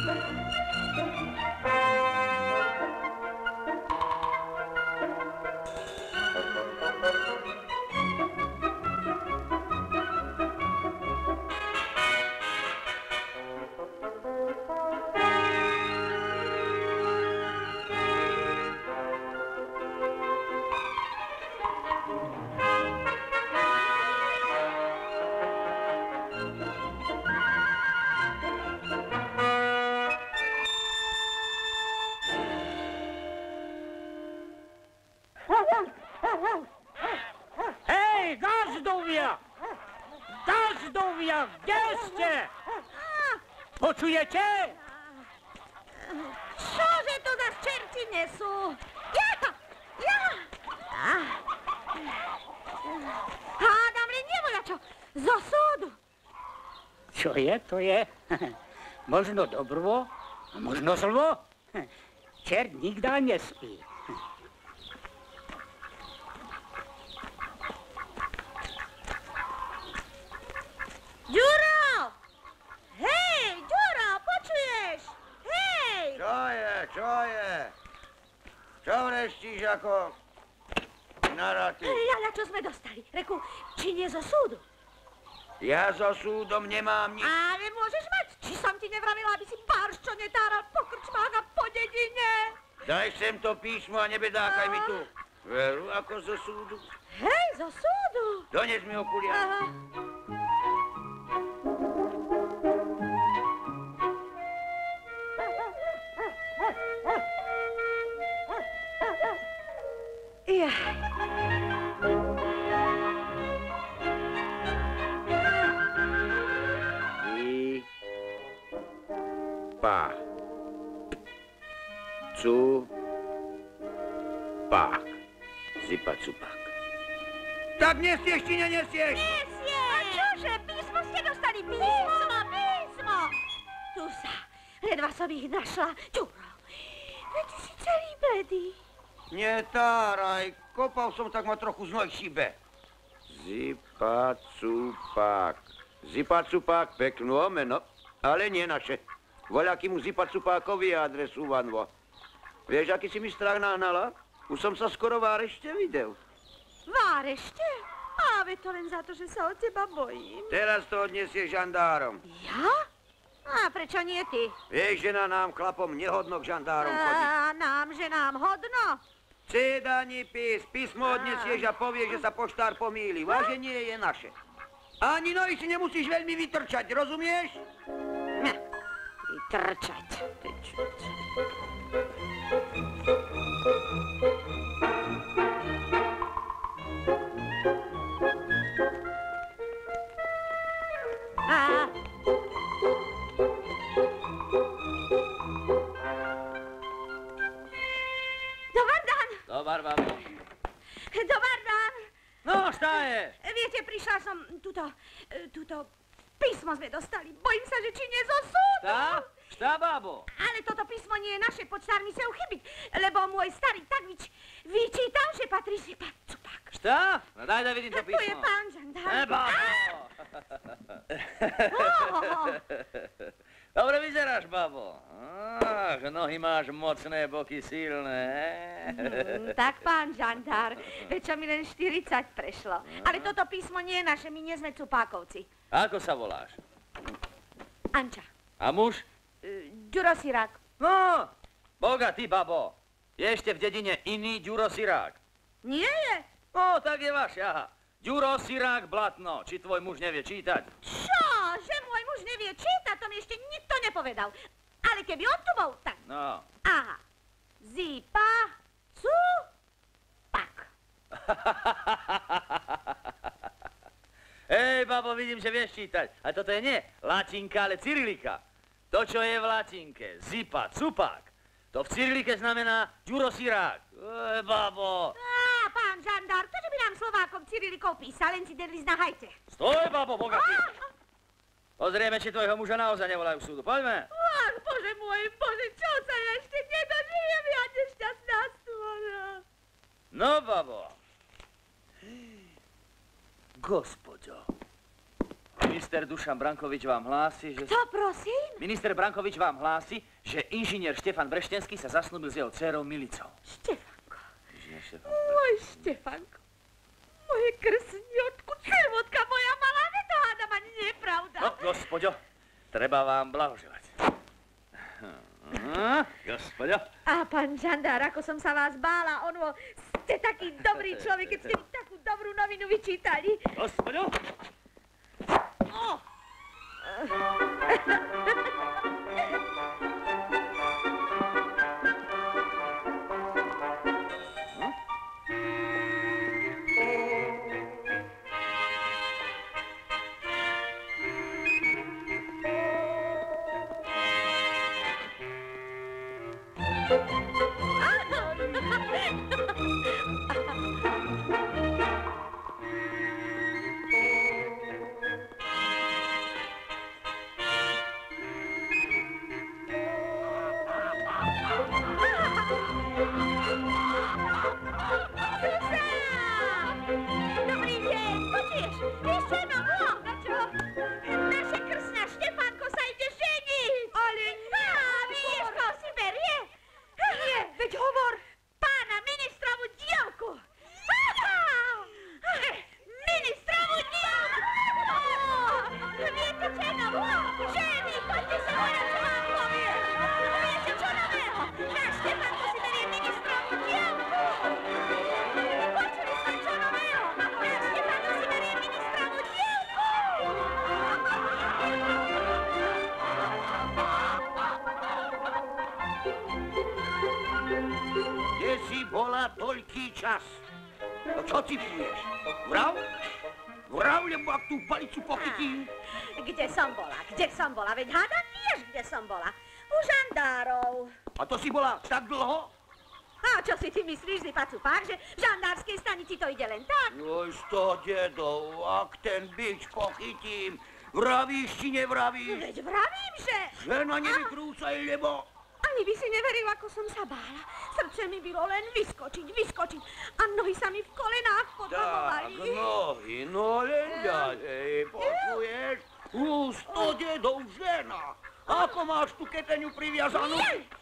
Hej, gazdovia! Gazdovia, kde ste? Počujete? Čože to za čerti nesú? Hádam, len nevoľačo, zo súdu. Čo je, to je? Možno dobro, a možno zlo. Čert nikdy nespí. Ďuro! Hej, Ďuro, počuješ? Hej! Čo je? Čo vreštíš ako naraty? Ale čo sme dostali? Reku, či nie zo súdu? Ja so súdom nemám nič. Ale môžeš mať, či som ti nevravila, aby si barščo netáral po krčmách a po dedine. Daj sem to písmo a nebedákaj mi tu. Veru, ako zo súdu. Hej, zo súdu. Dones mi okuliare. Zipa. Cupak. Zipa, cupak. Tak nesieš, či nenesieš? Nesie! A čože? Písmo ste dostali? Písmo! Tu sa. Ledva som ich našla. Ďuro, veď ty si celý bledý. Netáraj, kopal som, tak ma trochu znoj šibe. Zipa, cupak. Zipa, cupak, peknú meno, ale nie naše. Voľakýmu Zipa, cupákovi adresúvanvo. Vieš, aký si mi strach nahnala? Už som sa skoro v arešte videl. V arešte? A veď to len za to, že sa od teba bojím. Teraz to odniesie žandárom. Ja? A prečo nie ty? Vieš, že na nám chlapom nehodno k žandárom chodiť. A nám, že nám hodno? Cédani písmo odnesieš a povieš, že sa poštár pomýli. Váže nie je naše. Ani nohy si nemusíš veľmi vytrčať, rozumieš? Vytrčať. Dobar dan. Dobar, babo. Dobar dan. No, šta je? Viete, prišla som tuto písmo sme dostali. Bojím sa, že či nie zo súdu. Šta? Šta, babo? Ale toto písmo nie je naše, počtár mi sa uchybiť, lebo môj starý tak vyčítal, že patrí si pán Cupak. Šta? No daj da vidím to písmo. Tu je pán žandár. Babo! Dobre vyzeráš, babo. Ach, nohy máš mocné, boky silné. Tak, pán žandár, veď čo mi len 40 prešlo. Ale toto písmo nie je naše, my nie sme Cupákovci. Ako sa voláš? Anča. A muž? Ďuro Sirák. No, bogatý, babo. Je ešte v dedine iný Ďuro Sirák? Nie je. No, tak je váš, aha. Ďuro Sirák Blatno. Či tvoj muž nevie čítať? Čo? Že môj muž nevie čítať, to mi ešte nikto nepovedal. Ale keby on tu bol, tak... No. Aha. Zipa, Cupak. Hej, babo, vidím, že vieš čítať. A toto je nie latinka, ale cyrilika. To, čo je v latinke, Zipa, Cupak, to v cyrilike znamená Ďuro Sirák. Babo. Á, pán žandár, to, že by nám Slovákom cyrilikou písal, len si dedli znahajte. Stoj, babo, bogatý. Pozrieme, či tvojho muža naozaj nevolajú súdu. Poďme. Ach, bože môj, bože, čo sa ja ešte nedožijem, ja nešťastná stvora. No, babo. Gospodo. Minister Dušan Brankovič vám hlási, že... Co, prosím? Minister Brankovič vám hlási, že inžinier Štefan Breštenský sa zasnúbil s jeho dcérou Milicou. Štefanko. Inžinier Štefan. Môj Štefanko. Moje krsňotku, červotka moja malá, to hádam ani nepravda. No, gospodo, treba vám blahoželať. Gospodo. A pán žandár, ako som sa vás bála, ste taký dobrý človek, keď ste mi takú dobrú novinu vyčítali. Gospodo. Oh. Dobrý deň, počuješ? Vieš čo, no, na čo? Naše krsňa Štefanko sa ide ženiť. Ale nie. Vieš, koho si berie? Nie, veď hovor. Pána ministrovu dievku. Ministrovu dievku. Viete čo, no, ženy, poďte sa hore, čo vám poviem. Viete čo, nového? Náš Štefanko si berie ministrovu dievku. Počuli sme čo nového? Náš Štefanko si berie ministrovu dievku. Kde si bola toľký čas? No čo cipuješ? Vrav? Vrav, lebo ak tú palicu pochytím. Kde som bola? Veď hádam vieš, kde som bola. U žandárov. A to si bola tak dlho? A čo si ty myslíš, Zipacupák, že v žandárskej stanici to ide len tak? Joj, sto dedov, ak ten bič pochytím, vravíš či nevravíš? Veď vravím, že... Žena nevykrúcaj, lebo... Ani by si neveril, ako som sa bála. Srdce mi bylo len vyskočiť. A nohy sa mi v kolenách Tak, podlobovali. nohy, no len ďalej, počuješ? Sto dedov žena. Ako máš tú keteňu priviazanú?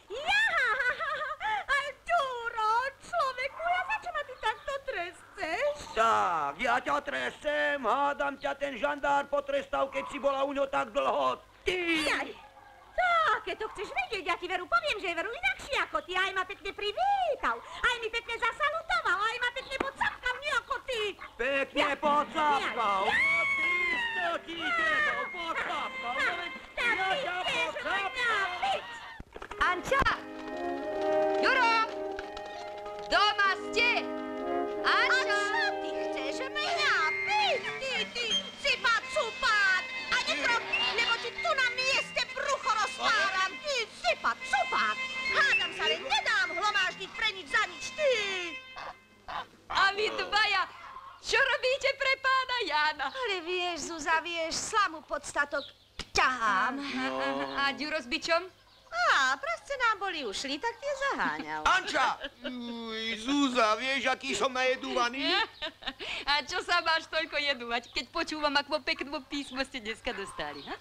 Ale Ďuro, človeku, ja za čo ma ty takto tresteš? Tak, ja ťa tresem, hádam ťa ten žandár potrestal, keď si bola u ňo tak dlho. Ty! Jaj, tak, keď to chceš vedieť, ja ti veru poviem, že je veru inakší ako ty. Aj ma pekne privítal, aj mi pekne zasalutoval, aj ma pekne podsapkal, nie ako ty. Pekne podsapkal. Ty stotí dedov podsapkal. Tak ty chceš mňa byť. Anča! Juro! Doma ste? A Anča! čo ty chceš mňa byť? Ty, Zipacupák. A nekrok, lebo ti tu na mieste brucho rozpáram. Ty, Zipacupák. Hádam sa, len nedám hlomáždiť pre nič za nič, ty. A vy dvaja, čo robíte pre pána Jána? Ale vieš, Zuzá, slamu podstatok ťahám. A Ďuro s bičom? Á, prasce nám boli ušli, tak tie zaháňal. Anča! Zúza, vieš, aký som najedúvaný? A čo sa máš toľko jedúvať, keď počúvam, ako pekné písmo ste dneska dostali, ha?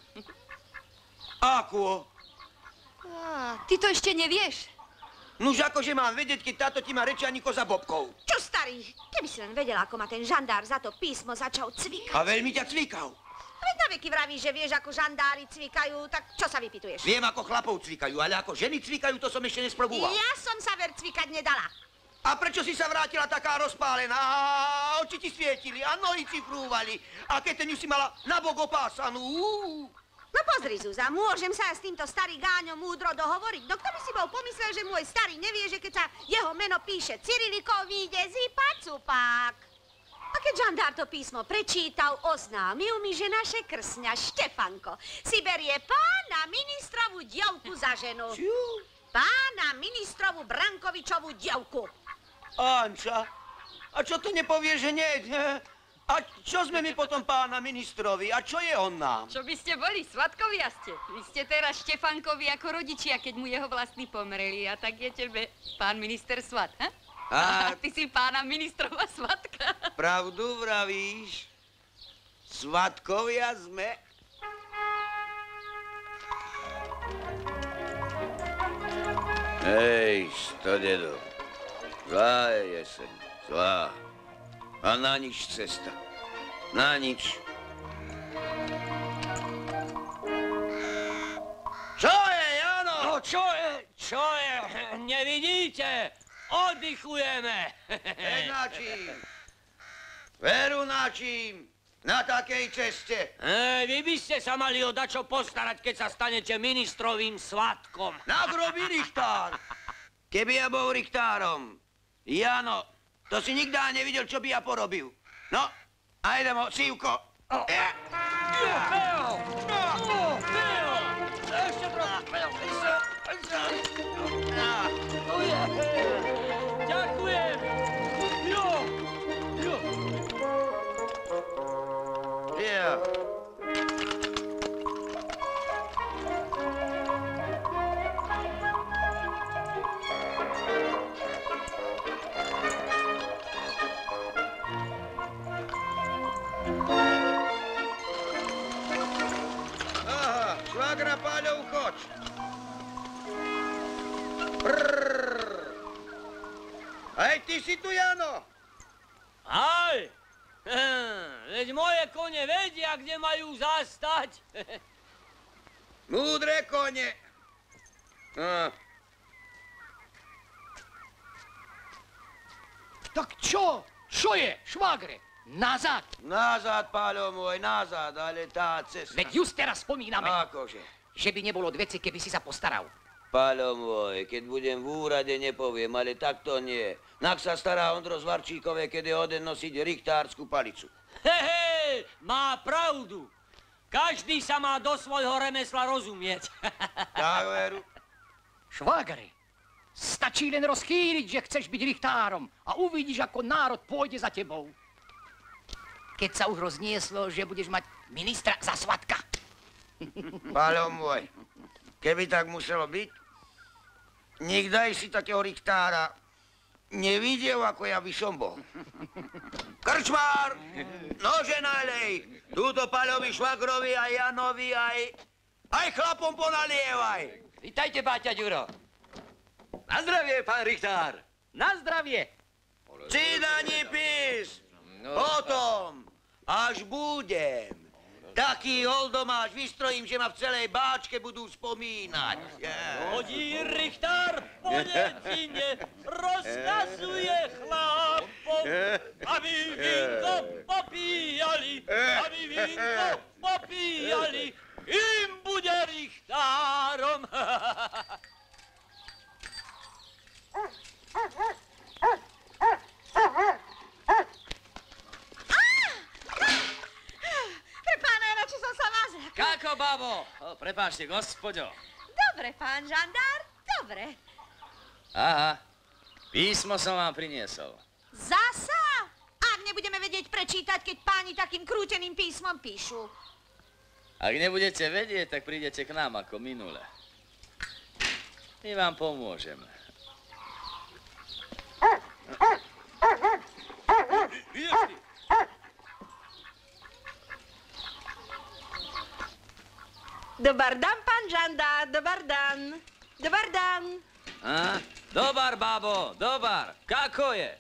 Ako? Ty to ešte nevieš? Nuž akože mám vedieť, keď táto ti má reči ani koza bobkou. Čo starý? Keby si len vedela, ako ma ten žandár za to písmo začal cvikať. A veľmi ťa cvikal. Veď na veky vravíš, že vieš, ako žandári cvikajú, tak čo sa vypytuješ? Viem, ako chlapov cvikajú, ale ako ženy cvikajú, to som ešte nesprobúval. Ja som sa ver cvikať nedala. A prečo si sa vrátila taká rozpálená? A oči ti svietili a nohy cifrúvali. A keteňu si mala nabok opásanú. No pozri, Zuzá, môžem sa s týmto starý Gáňo múdro dohovoriť. No kto by si bol pomyslel, že môj starý nevie, že keď sa jeho meno píše Cyrilikou, vyjde Zipacupák. A keď žandár to písmo prečítal, oznámil mi, že naše krsňa Štefanko si berie pána ministrovú dievku za ženu. Pána ministrovú Brankovičovú dievku. Anča, a čo to nepovie, že nie? A čo sme my potom pána ministrovi? A čo je on nám? Čo by ste boli? Svatkovia ste. Vy ste teraz Štefankovi ako rodičia, keď mu jeho vlastní pomreli. A tak je tebe pán minister svat, ha? A ty si pána ministrova svatka. Pravdu vravíš? Svatkovia sme. Hej, stodedo. Zlá je jeseň, zlá. A na nič cesta. Na nič. Čo je, Jano? No čo je? Čo je? Nevidíte? Oddychujeme. Načím. Veru načím. Na takej ceste. Vy by ste sa mali o dačo postarať, keď sa stanete ministrovým svatkom. Nagrobí richtár. Keby ja bol richtárom. Jano, to si nikdy nevidel, čo by ja porobil. No, a idemo, Sivko. Ešte trochu. Ďakujem. Ja. Aha, švagra Páľov choč. Aj ty si tu, Jano? Aj! Veď moje kone vedia, kde majú zastať. Múdre kone. Tak čo? Čo je, švagre? Nazad. Nazad, Páľo môj, nazad, ale tá cesta... Veď just teraz spomíname, Akože? že by nebolo veci, keby si sa postaral. Páľo môj, keď budem v úrade, nepoviem, ale takto nie. Nak sa stará Ondro z Varčíkové, keď je oden nosiť richtársku palicu. Hej, má pravdu. Každý sa má do svojho remesla rozumieť. Tak, veru. Švagre, stačí len rozchýliť, že chceš byť richtárom a uvidíš, ako národ pôjde za tebou. Keď sa už roznieslo, že budeš mať ministra za svatka. Páľo môj, keby tak muselo byť, nikdaj si takého richtára nevidel, ako ja by som bol. Krčmár, nože nalej, túto Páľovi švagrovi a Janovi aj chlapom ponalievaj. Vítajte, Báťa Ďuro. Na zdravie, pán richtár. Na zdravie. Si daní pís, potom, až budem. Taký holdomáš vystrojím, že ma v celej báčke budú spomínať. Chodí richtár po dedine, rozkazuje chlapom, aby vínko popíjali, im bude richtárom. Prepána, na čo som sa vás zľakla. Kako, babo? Prepáčte, gospodo. Dobre, pán žandár, dobre. Aha, písmo som vám priniesol. Zasa? Ak nebudeme vedieť prečítať, keď páni takým krúteným písmom píšu. Ak nebudete vedieť, tak prídete k nám ako minule. My vám pomôžeme. Dobar dan, pán žandár, dobar dan. Dobar dan. A? Dobar, babo, dobar. Kako je?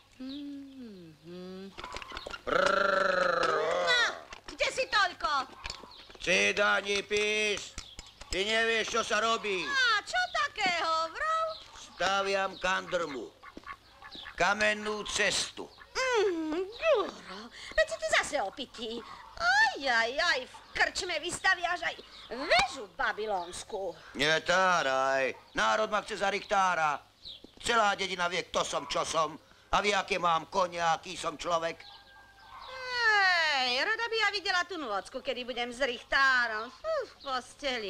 No, kde si toľko? Si daní pís, ty nevieš, čo sa robí. A čo takého, vrov? Staviam kandrmu, kamennú cestu. Ďuro, veď si ty zase opitý. Aj, v krčme vystaviaš aj väžu babylonsku. Netáraj, národ ma chce za richtára. Celá dedina vie, kto som, čo som. A vie, aké mám konia, aký som človek. Hej, rada by ja videla tú nôcku, kedy budem s richtárom. V posteli.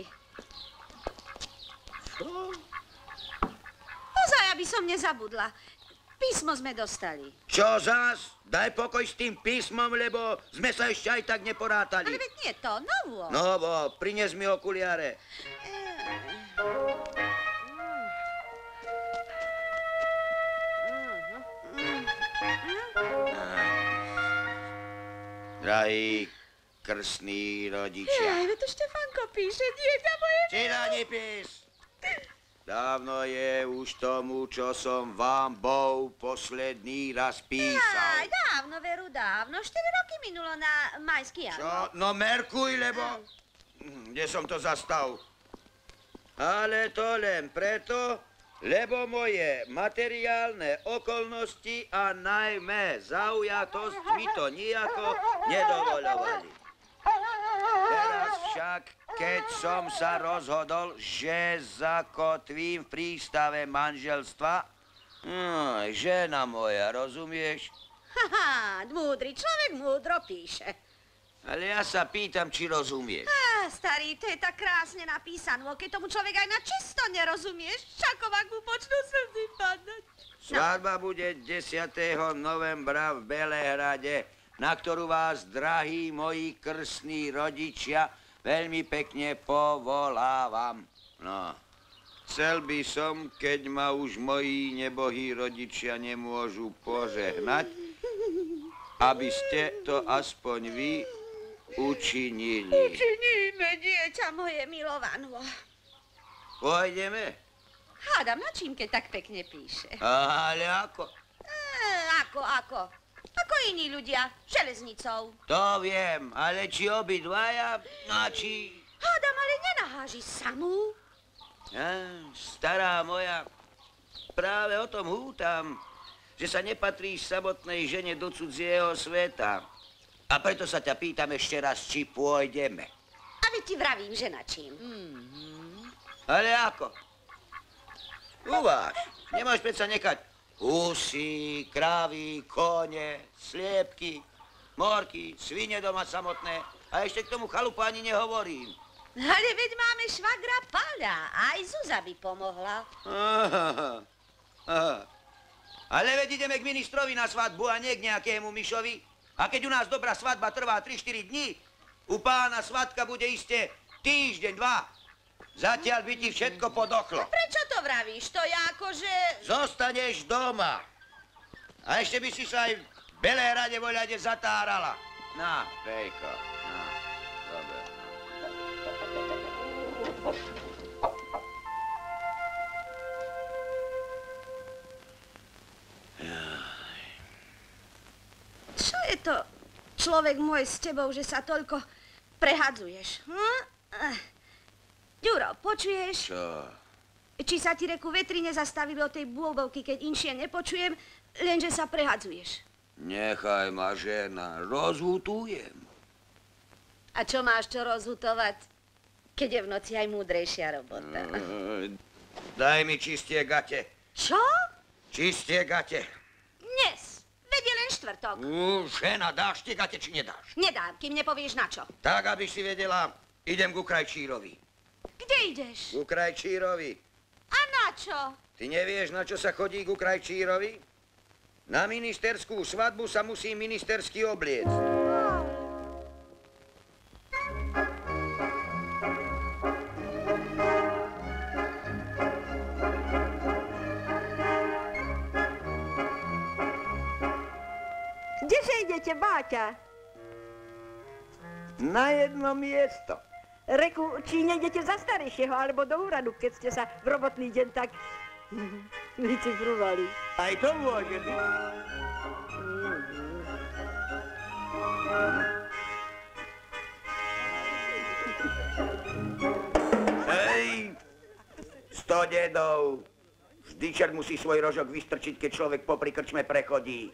Ozaj, aby som nezabudla. Písmo sme dostali. Čo zás? Daj pokoj s tým písmom, lebo sme sa ešte aj tak neporátali. Ale veď nie to, novú. No, prines mi okuliare. Drahý, krstní rodičia. Veď to Štefanko píše, dieťa moje. Číra, nepís. Dávno je už tomu, čo som vám bol posledný raz písal. Dávno, veru, dávno. 4 roky minulo na majský Čo? január. No merkuj, lebo... Kde som to zastal? Ale to len preto, lebo moje materiálne okolnosti a najmä zaujatosť mi to nijako nedovoľovali. Teraz však, keď som sa rozhodol, že zakotvím v prístave manželstva, žena moja, rozumieš? Haha, múdry človek múdro píše. Ale ja sa pýtam, či rozumieš. Starý, to je tak krásne napísané, keď tomu človek aj na čisto nerozumieš, čakovak mu počnú slzy padať. Svadba bude 10. novembra v Belehrade, na ktorú vás, drahí moji krstní rodičia, veľmi pekne povolávam. No, chcel by som, keď ma už moji nebohí rodičia nemôžu požehnať, aby ste to aspoň vy učinili. Učiníme, dieťa moje milovanú. Pôjdeme? Hádam, na čím, keď tak pekne píše? Ale ako? Ako? Ako iní ľudia, železnicou. To viem, ale či obidvaja, a či... Hádam, ale nenaháži samú. Stará moja, práve o tom hútam, že sa nepatríš samotnej žene do cudzieho sveta. A preto sa ťa pýtam ešte raz, či pôjdeme. A veď ti vravím, že na čím. Ale ako? Uváž, nemáš predsa nechať husy, krávy, kone, sliepky, morky, svine doma samotné. A ešte k tomu chalupu ani nehovorím. Ale veď máme švagra Paľa, aj Zuza by pomohla. Ale veď ideme k ministrovi na svadbu a nie k nejakému myšovi. A keď u nás dobrá svadba trvá 3-4 dní, u pána svadka bude iste týždeň, 2. Zatiaľ by ti všetko podochlo. Prečo to vravíš? To je akože... Zostaneš doma. A ešte by si sa aj v Belehrade voľade zatárala. Na, Pejko, na, dobre. Čo je to, človek môj, s tebou, že sa toľko prehadzuješ? Ďuro, počuješ? Čo? Či sa ti reku vetri nezastavili od tej bôbovky, keď inšie nepočujem, lenže sa prehadzuješ. Nechaj ma, žena, rozhutujem. A čo máš čo rozhutovať, keď je v noci aj múdrejšia robota? Daj mi čistie gate. Čo? Čistie gate. Dnes. Veď je len štvrtok. Žena, dáš tie gate, či nedáš? Nedám, kým nepovieš na čo. Tak, aby si vedela, idem ku krajčírovi. Kde ideš? Ku krajčírovi. A na čo? Ty nevieš, na čo sa chodí ku krajčírovi? Na ministerskú svadbu sa musí ministersky obliecť. Kdeže idete, Báťa? Na jedno miesto. Reku, či nejdete za starejšieho, alebo do úradu, keď ste sa v robotný deň tak vycifrovali. Aj to môže byť. Hej, 100 dedov. Vždy čert musí svoj rožok vystrčiť, keď človek popri krčme prechodí.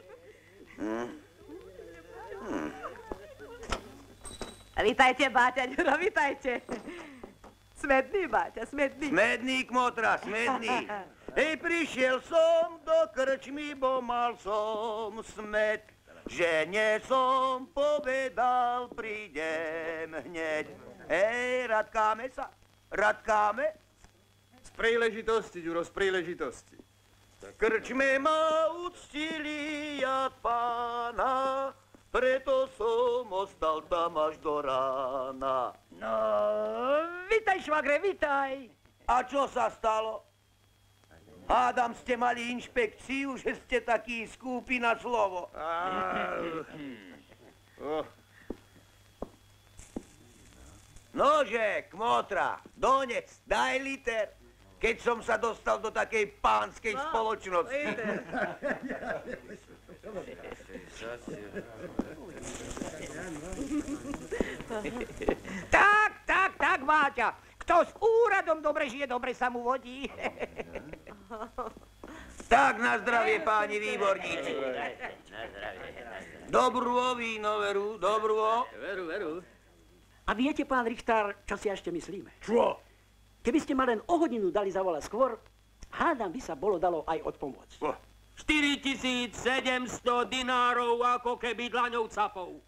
Vítajte, Báťa, Ďuro, vítajte. Smedný, Báťa, smedný. Smedný, kmotra, smedný. Hej, prišiel som do krčmy, bo mal som smed. Že nie som povedal, prídem hneď. Hej, radkáme sa, radkáme. Z príležitosti, Ďuro, z príležitosti. Krčme ma uctili jak pána, preto som ostal tam až do rána. No, vítaj, švagre, vítaj. A čo sa stalo? Hádam, ste mali inšpekciu, že ste taký skúpi na slovo. Nože, kmotra, dones, daj liter. Keď som sa dostal do takej pánskej spoločnosti. Tak, Máťa. Kto s úradom dobre žije, dobre sa mu vodí. Tak, na zdravie, páni výborníci. Dobrú víno, veru, dobrú. Veru. A viete, pán Richtár, čo si ešte myslíme? Čo? Keby ste ma len o hodinu dali zavolať skôr, hádam by sa bolo dalo aj odpomôcť. 4700 dinárov, ako keby dlaňou capou.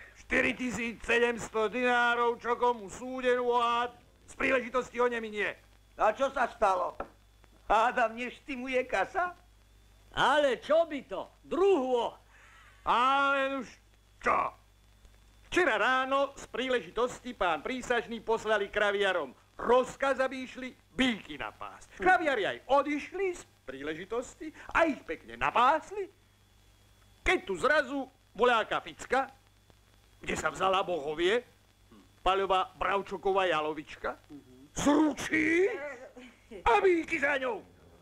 4700 dinárov, čo komu súdenú a z príležitosti o neminie. A čo sa stalo? Hádam, neštimuje kasa? Ale čo by to? Druho. Ale už čo? Včera ráno z príležitosti pán prísažný poslali kraviarom rozkaz, aby išli bíky napásť. Kraviari aj odišli z príležitosti a ich pekne napásli. Keď tu zrazu voľaká ficka, kde sa vzala bohovie, Paľová Bravčoková jalovička, zručí a bíky za ňou.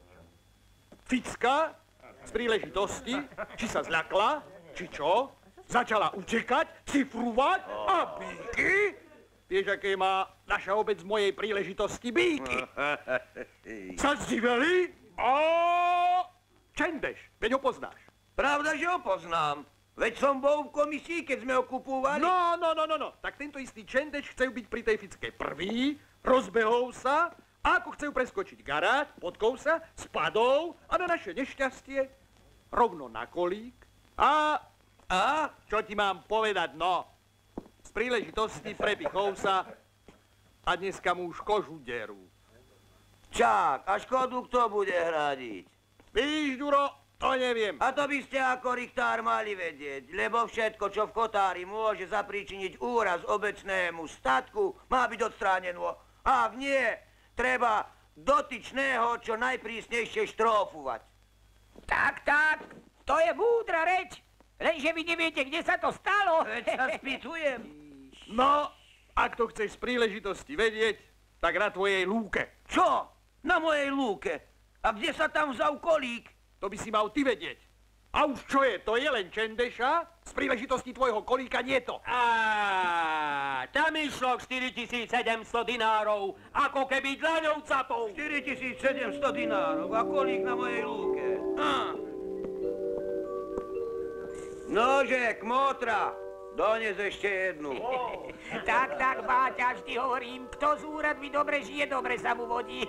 Ficka z príležitosti, či sa zľakla, či čo, začala utekať, cifrovať a bíky. Vieš, aké má naša obec z mojej príležitosti bíky? Sa zdiveli a Čendeš, veď ho poznáš. Pravda, že ho poznám. Veď som bol v komisii, keď sme ho kupovali. No. Tak tento istý Čendeš chce byť pri tej ficke prvý, rozbehol sa a ako chcel preskočiť garáž, potkol sa, spadol a na naše nešťastie rovno na kolík. A čo ti mám povedať, no? Z príležitosti prepichol sa a dneska mu už kožu derú. Čak, a škodu kto bude hradiť? Víš, Ďuro, to neviem. A to by ste ako Richtár mali vedieť, lebo všetko, čo v Kotári môže zapríčiniť úraz obecnému statku, má byť odstránené. Ak nie, treba dotyčného čo najprísnejšie štrófovať. Tak, to je múdra reč. Lenže vy neviete, kde sa to stalo. Veď sa spýtujem. No, ak to chceš z príležitosti vedieť, tak na tvojej lúke. Čo? Na mojej lúke? A kde sa tam vzal kolík? To by si mal ty vedieť. A už čo je? To je len Čendeša? Z príležitosti tvojho kolíka nie to. Tam išlo 4700 dinárov, ako keby dlaňou capou. 4700 dinárov a kolík na mojej lúke. Nože, kmotra, dones ešte jednu. Tak, Báťa, vždy hovorím, kto z úradmi dobre žije, dobre sa mu vodí.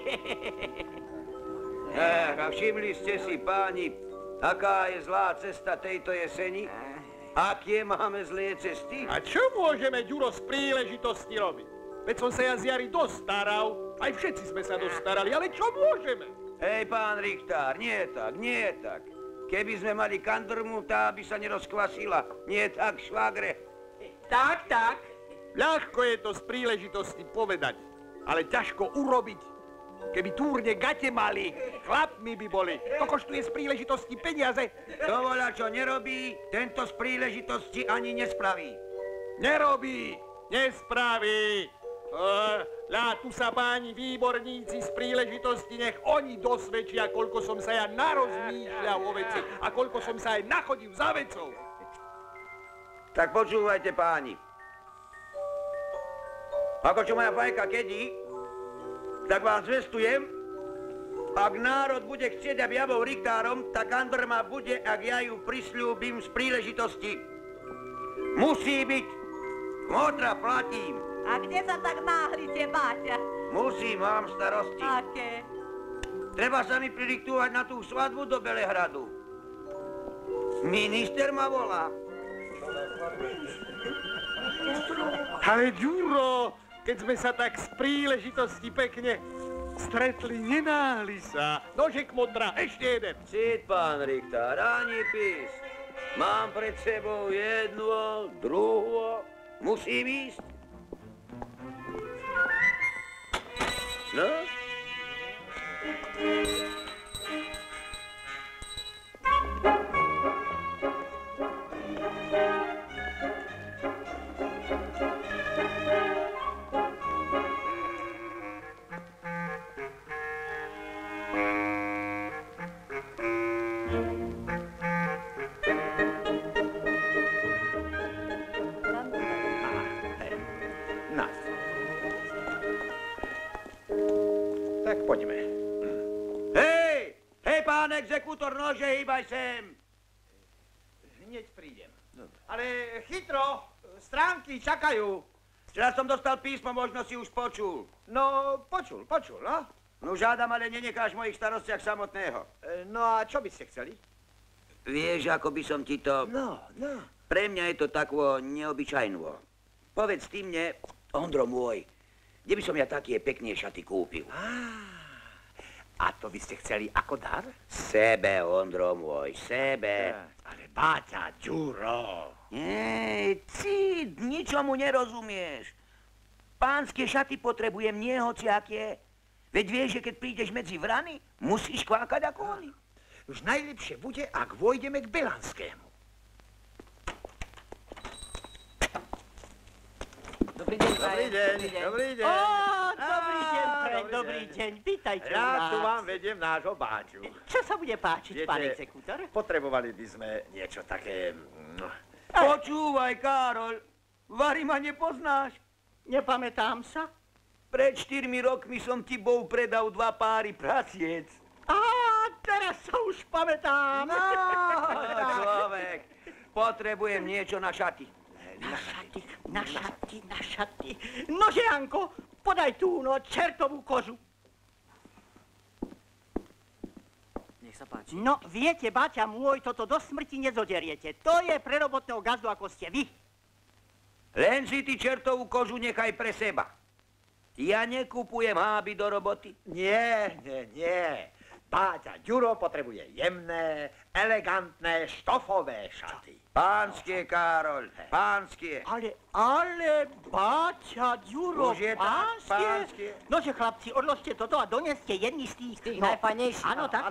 A všimli ste si, páni, aká je zlá cesta tejto jeseni? Aké máme zlé cesty? A čo môžeme, Ďuro, z príležitosti robiť? Veď som sa ja z jary dostaral, aj všetci sme sa dostarali, ale čo môžeme? Hej, pán Richtár, nie tak. Keby sme mali kandrmu, tá by sa nerozkvasila. Nie tak, švagre. Tak. Ľahko je to z príležitosti povedať, ale ťažko urobiť. Keby túrne gate mali, chlapmi by boli. To koštuje z príležitosti peniaze. To voľa, čo nerobí, tento z príležitosti ani nespraví. Nerobí, nespraví. Tu sa páni výborníci z príležitosti, nech oni dosvedčia, koľko som sa ja narozmýšľal o veci a koľko som sa aj nachodil za vecou. Tak počúvajte, páni. Ako čo moja fajka kedí, tak vám zvestujem, ak národ bude chcieť, aby ja bol Richtárom, tak kandrma bude, ak ja ju prisľúbim z príležitosti. Musí byť. Kmotra, platím. A kde sa tak náhlite, Báťa? Musím, mám starosti. Aké? Treba sa mi pridiktovať na tú svadbu do Belehradu. Minister ma volá. Ale Ďuro, keď sme sa tak z príležitosti pekne stretli, nenáhli sa. Nože, kmotra, ešte jeden. Cít, pán Richtár, ani pís. Mám pred sebou jednu, druhú. Musím ísť. No? No. Tak poďme. Hej! Hej, pán exekútor, nože, hýbaj sem! Hneď prídem. Ale chytro, stránky čakajú. Včera som dostal písmo, možno si už počul. No, počul, no. No žiadam, ale nenecháš v mojich starostiach samotného. No a čo by ste chceli? Vieš, ako by som ti to... No. Pre mňa je to takvo neobyčajnú. Povedz ty mne, Ondro môj, kde by som ja také pekné šaty kúpil? A to by ste chceli ako dar? Sebe, Ondro môj, sebe. Ale Báťa, Ďuro. Cít, ničomu nerozumieš. Pánske šaty potrebujem, nie hociakie. Veď vieš, že keď prídeš medzi vrany, musíš kvákať ako oni. Už najlepšie bude, ak vojdeme k Belanskému. Dobrý deň, Dobrý deň. Ó, dobrý deň, dobrý deň. Vítajte u nás. Ja tu vám vediem nášho Báťu. Čo sa bude páčiť, Viete, pán exekútor? Potrebovali by sme niečo také... Počúvaj, Karol, Vary ma nepoznáš? Nepamätám sa. Pred 4 rokmi som ti bol predal 2 páry prasiec. Á, teraz sa už pamätám. No, človek, potrebujem niečo na šaty. Na šaty. Nože, Janko, podaj tú, čertovú kožu. Nech sa páči. No, viete, Baťa môj, toto do smrti nezoderiete. To je pre robotného gazdu, ako ste vy. Len si ty čertovú kožu nechaj pre seba. Ja nekupujem háby do roboty. Nie. Báťa, Ďuro potrebuje jemné, elegantné, štofové šaty. Pánske, Karol, pánske. Ale, Báťa, Ďuro, Už je tak, pánske. Nože, chlapci, odložte toto a doneste jedný z tých... najfajnejších. Áno, tak.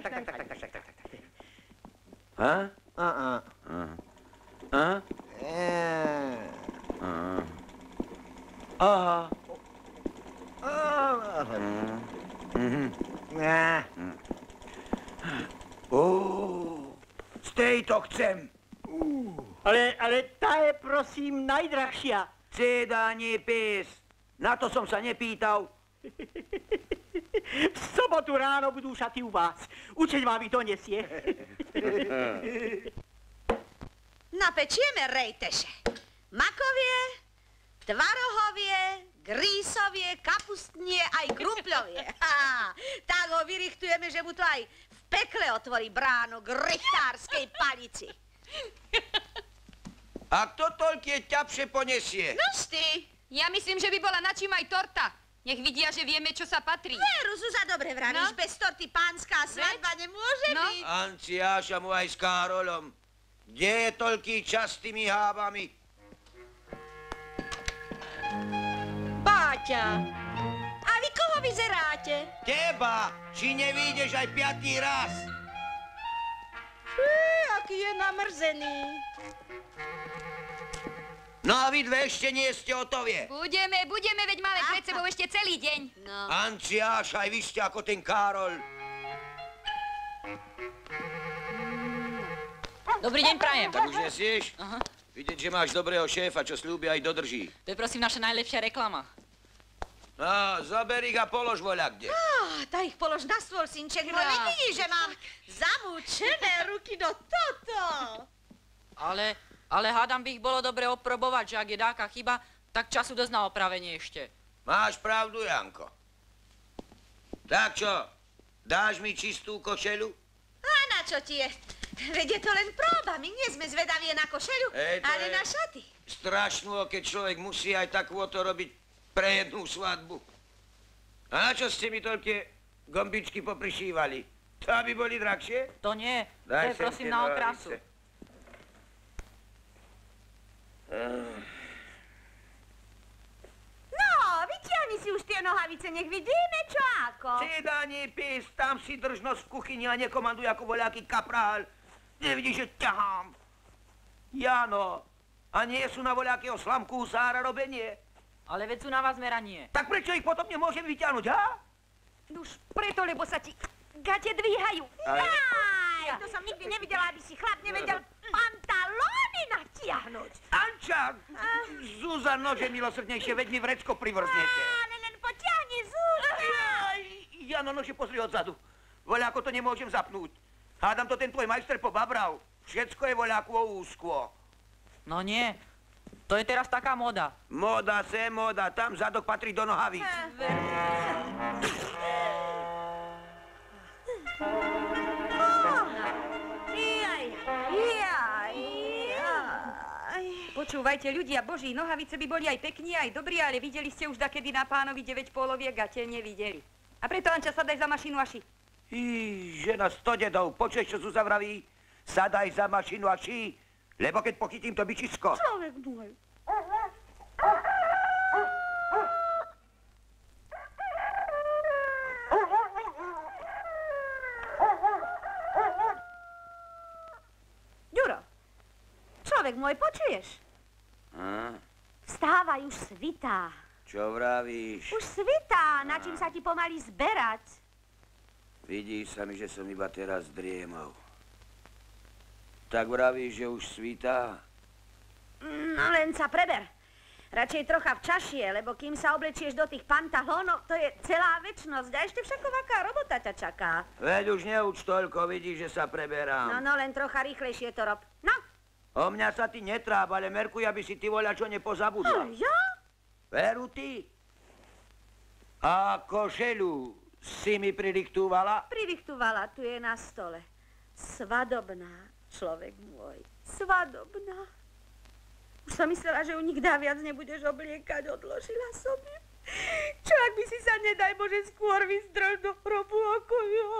Aha. Z tejto chcem. Ale tá je, prosím, najdrahšia. Céda, nie pés. Na to som sa nepýtal. V sobotu ráno budú šaty u vás. Učeň vám ich donesie. Napečieme rejteše. Makovie, tvarohovie, grísovie, kapustnie aj krumpľovie. Tak ho vyrichtujeme, že mu to aj v pekle otvorí bránu k richtárskej palici. A kto toľkie ťapše ponesie? Nož ty. Ja myslím, že by bola na čím aj torta. Nech vidia, že vieme, čo sa patrí. Veru, Zuzá, dobre vravíš, bez torty pánska svadba nemôže byť. Anciáša mu aj s Karolom. Kde je toľký čas s tými hábami? Báťa, a vy koho vyzeráte? Teba, či nevídeš aj 5. raz? Aký je namrzený. No a vy dve ešte nie ste hotovie. Budeme, veď máme pred sebou ešte celý deň. No. Anciáš, aj vy ste ako ten Karol. Dobrý deň, prajem. Tak už nesieš? Aha. Vidieť, že máš dobrého šéfa, čo sľúbi aj dodrží. To je prosím naša najlepšia reklama. No, zober ich a polož voľakde. Tak ich polož na stôl, synček, bo nevidíš, že mám zamúčené ruky do toto. Ale hádam by ich bolo dobre oprobovať, že ak je dáka chyba, tak času dosť na opravenie ešte. Máš pravdu, Janko. Tak čo, dáš mi čistú košelu? A na čo ti je? Veď je to len próba, my nie sme zvedavie na košeľu, ale na šaty. Strašnú, keď človek musí aj takúto robiť pre jednu svadbu. A na čo ste mi toľké gombičky poprišívali? To aby boli drahšie? To nie, to Daj je prosím na okrasu. No, vytiahni si už tie nohavice, nech vidíme, čo ako. Cédanie, pís, tam si drž nos v kuchyni a nekomanduj ako voľaký kaprál. Nevidíš, že ťahám. Jano, a nie sú na voľakého slamku husára robenie? Ale veď sú na vás meranie. Tak prečo ich potom nemôžem vyťahnuť, ha? Už preto, lebo sa ti gate dvíhajú. Ale- Jaj! Jaj, to som nikdy nevidela, aby si chlap nevedel pantalóny natiahnuť. Anča, Zúza, nože milosrdnejšie, veď mi vrecko privrznete. Ale len potiahni Zúza. Jano, nože pozri odzadu. Voľako to nemôžem zapnúť. Hádam to ten tvoj majster pobabral. Všetko je voľaku o úskvo. No nie, to je teraz taká móda. Móda, tam zadok patrí do nohavíc. Počúvajte, ľudia Boží, nohavice by boli aj pekní, aj dobrí, ale videli ste už dakedy na pánovi 9 póloviek a tie nevideli. A preto, Anča, sadaj za mašinu a ši. Žena 100 dedov, počuješ, čo Zúza vraví? Sadaj za mašinu a ši, lebo keď pochytím to bičisko. Človek môj. Ďuro, človek môj, počuješ? Vstávaj, už svitá. Čo vravíš? Už svitá, na čím sa ti pomaly zberať. Vidíš sa mi, že som iba teraz driemal. Tak vravíš, že už svitá? No len sa preber. Radšej trocha v čašie, lebo kým sa oblečieš do tých pantalónov, to je celá večnosť. A ešte však aká robota ťa čaká. Veď už neuč toľko, vidíš, že sa preberám. No, len trocha rýchlejšie to rob. No. O mňa sa ty netráb, ale merkuj, aby si ty voľačo nepozabudla. Ja? Veru ty? A košelu si mi pridiktovala? Pridiktovala, tu je na stole. Svadobná, človek môj. Svadobná. Už som myslela, že ju nikdá viac nebudeš obliekať, odložila som ju. Čo ak by si sa, nedaj Bože, skôr vystrel do hrobu ako ja?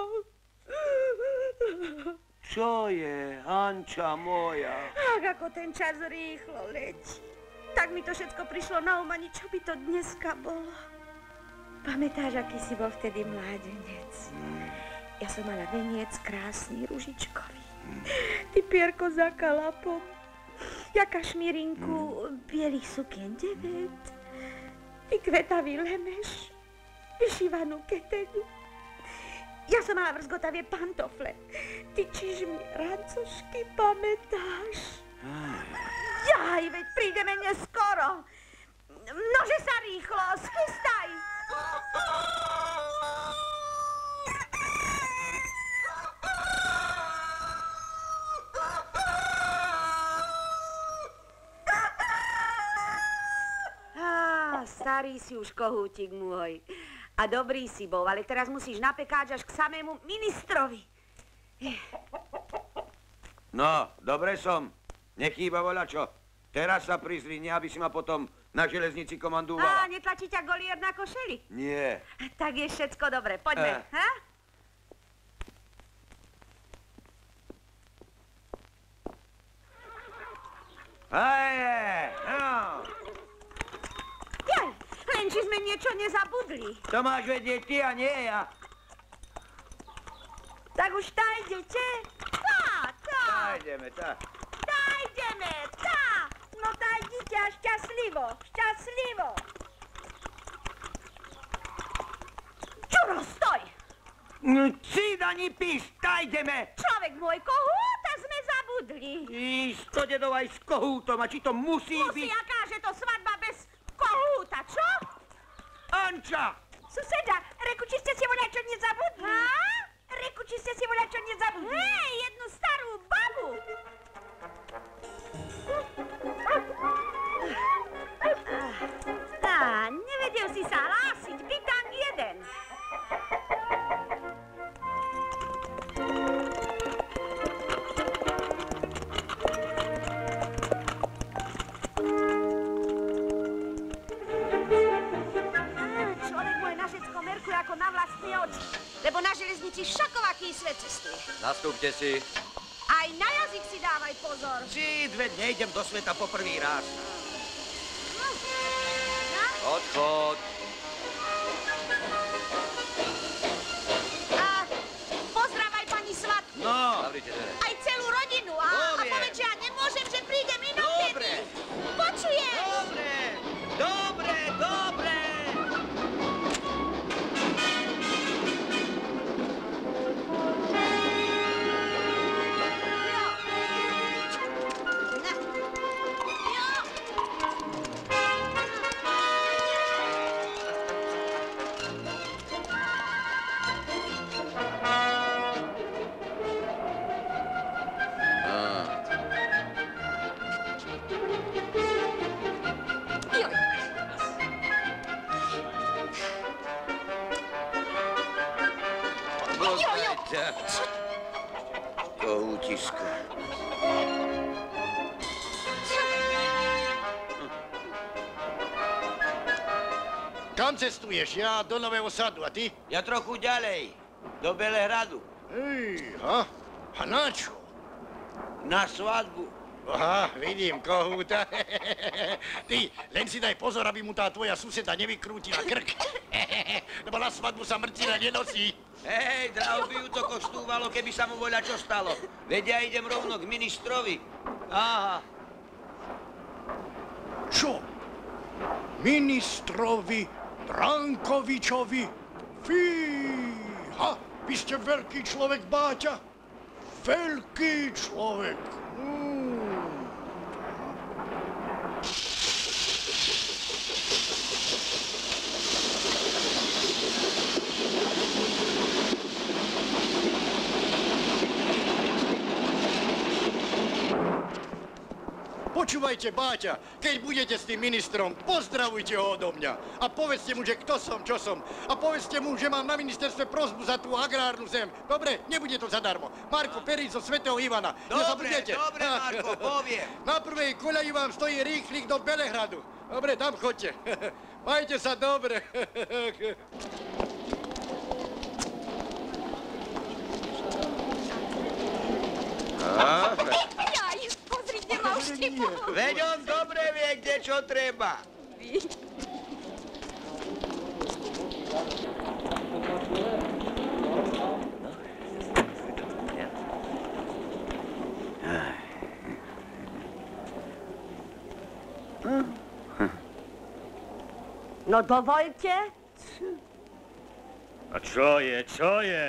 Čo je, Anča moja? Ach, ako ten čas rýchlo letí. Tak mi to všetko prišlo na umani, čo by to dneska bolo. Pamätáš, aký si bol vtedy mládenec? Ja som mala veniec krásny, ružičkový. Ty pierko za kalapom. Ja kašmírinku bielých sukien 9. Ty kvetavý lemeš, vyšívanú keteňu. Ja som mala vrzgotavie pantofle. Ty čižmy, rancošky, pamätáš? Jaj, veď prídeme neskoro. Nože sa rýchlo, schystaj. Starý si už, kohútik môj. A dobrý si bol, ale teraz musíš napekáť až k samému ministrovi. No, dobre som. Nechýba voľačo. Teraz sa prizvihni, aby si ma potom na železnici komandúvala. Netlačí ťa golier na košeli? Nie. Tak je všetko dobre, poďme. No. Jaj, len či sme niečo nezabudli. To máš vedieť ty a nie ja. Tak už tá idete? Tá. Ideme, tá. No tá idite a šťastlivo. Čuro, stoj! Cíd ani pís, tá ideme. Človek môj, kohúta sme zabudli. 100 dedov aj s kohútom, a či to musí byť? Musí, akáže to svadba bez kohúta, čo? Anča! Suseda, reku, či ste si voľačo nezabudli? Hej, jednu starú babu. Nevedel si sa hlásiť, byť tam jeden. Človek môj na všetko merkuje ako na vlastné oči, lebo na železnici všakovaký svet cestuje. Nastúpte si. Aj na jazyk si dávaj pozor. Cíd, veď nejdem do sveta po prvý raz. Odchod. Pozdravaj pani Svatku. No. Zavrite dvere. Aj celú rodinu. A povedz, že ja nemôžem, že prídem inokedy. Dobre. Počuješ? Dobre. Kohútisko. Kam cestuješ? Ja do Nového Sadu, a ty? Ja trochu ďalej, do Belehradu. A na čo? Na svadbu. Aha, vidím kohúta. Ty, len si daj pozor, aby mu tá tvoja suseda nevykrútila krk. Lebo na svadbu sa mŕcina nenosí. Hej, draho by ju to koštúvalo, keby sa mu voľa čo stalo. Veď ja idem rovno k ministrovi. Aha. Čo? Ministrovi Brankovičovi? Fíha, vy ste veľký človek, Báťa. Veľký človek. Počúvajte, Báťa, keď budete s tým ministrom, pozdravujte ho odo mňa. A povedzte mu, že kto som, čo som. A povedzte mu, že mám na ministerstve prosbu za tú agrárnu zem. Dobre? Nebude to zadarmo. Marko Perín zo Svätého Ivana. Dobre, Marko, poviem. Na prvej koľaji vám stojí rýchlik do Belehradu. Dobre, tam chodte. Majte sa dobre. Veď on dobre vie, kde čo treba. No dovolte. A čo je, čo je?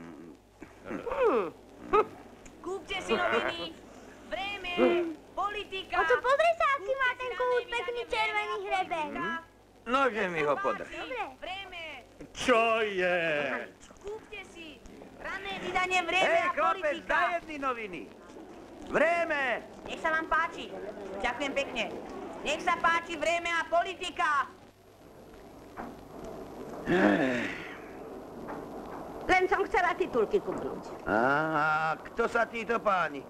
Kúpte si noviny. Vreme, politika. A tu pozri sa, aký má ten kohút pekný červený hreben. Nože mi ho podrž. Vreme. Čo je? Kúpte si. Rané vydanie Vreme Hej, a chlapec, politika. daj jedny noviny. Vreme. Nech sa vám páči. Ďakujem pekne. Nech sa páči Vreme a politika. Len som chcela titulky kúpnúť. A kto sa títo páni?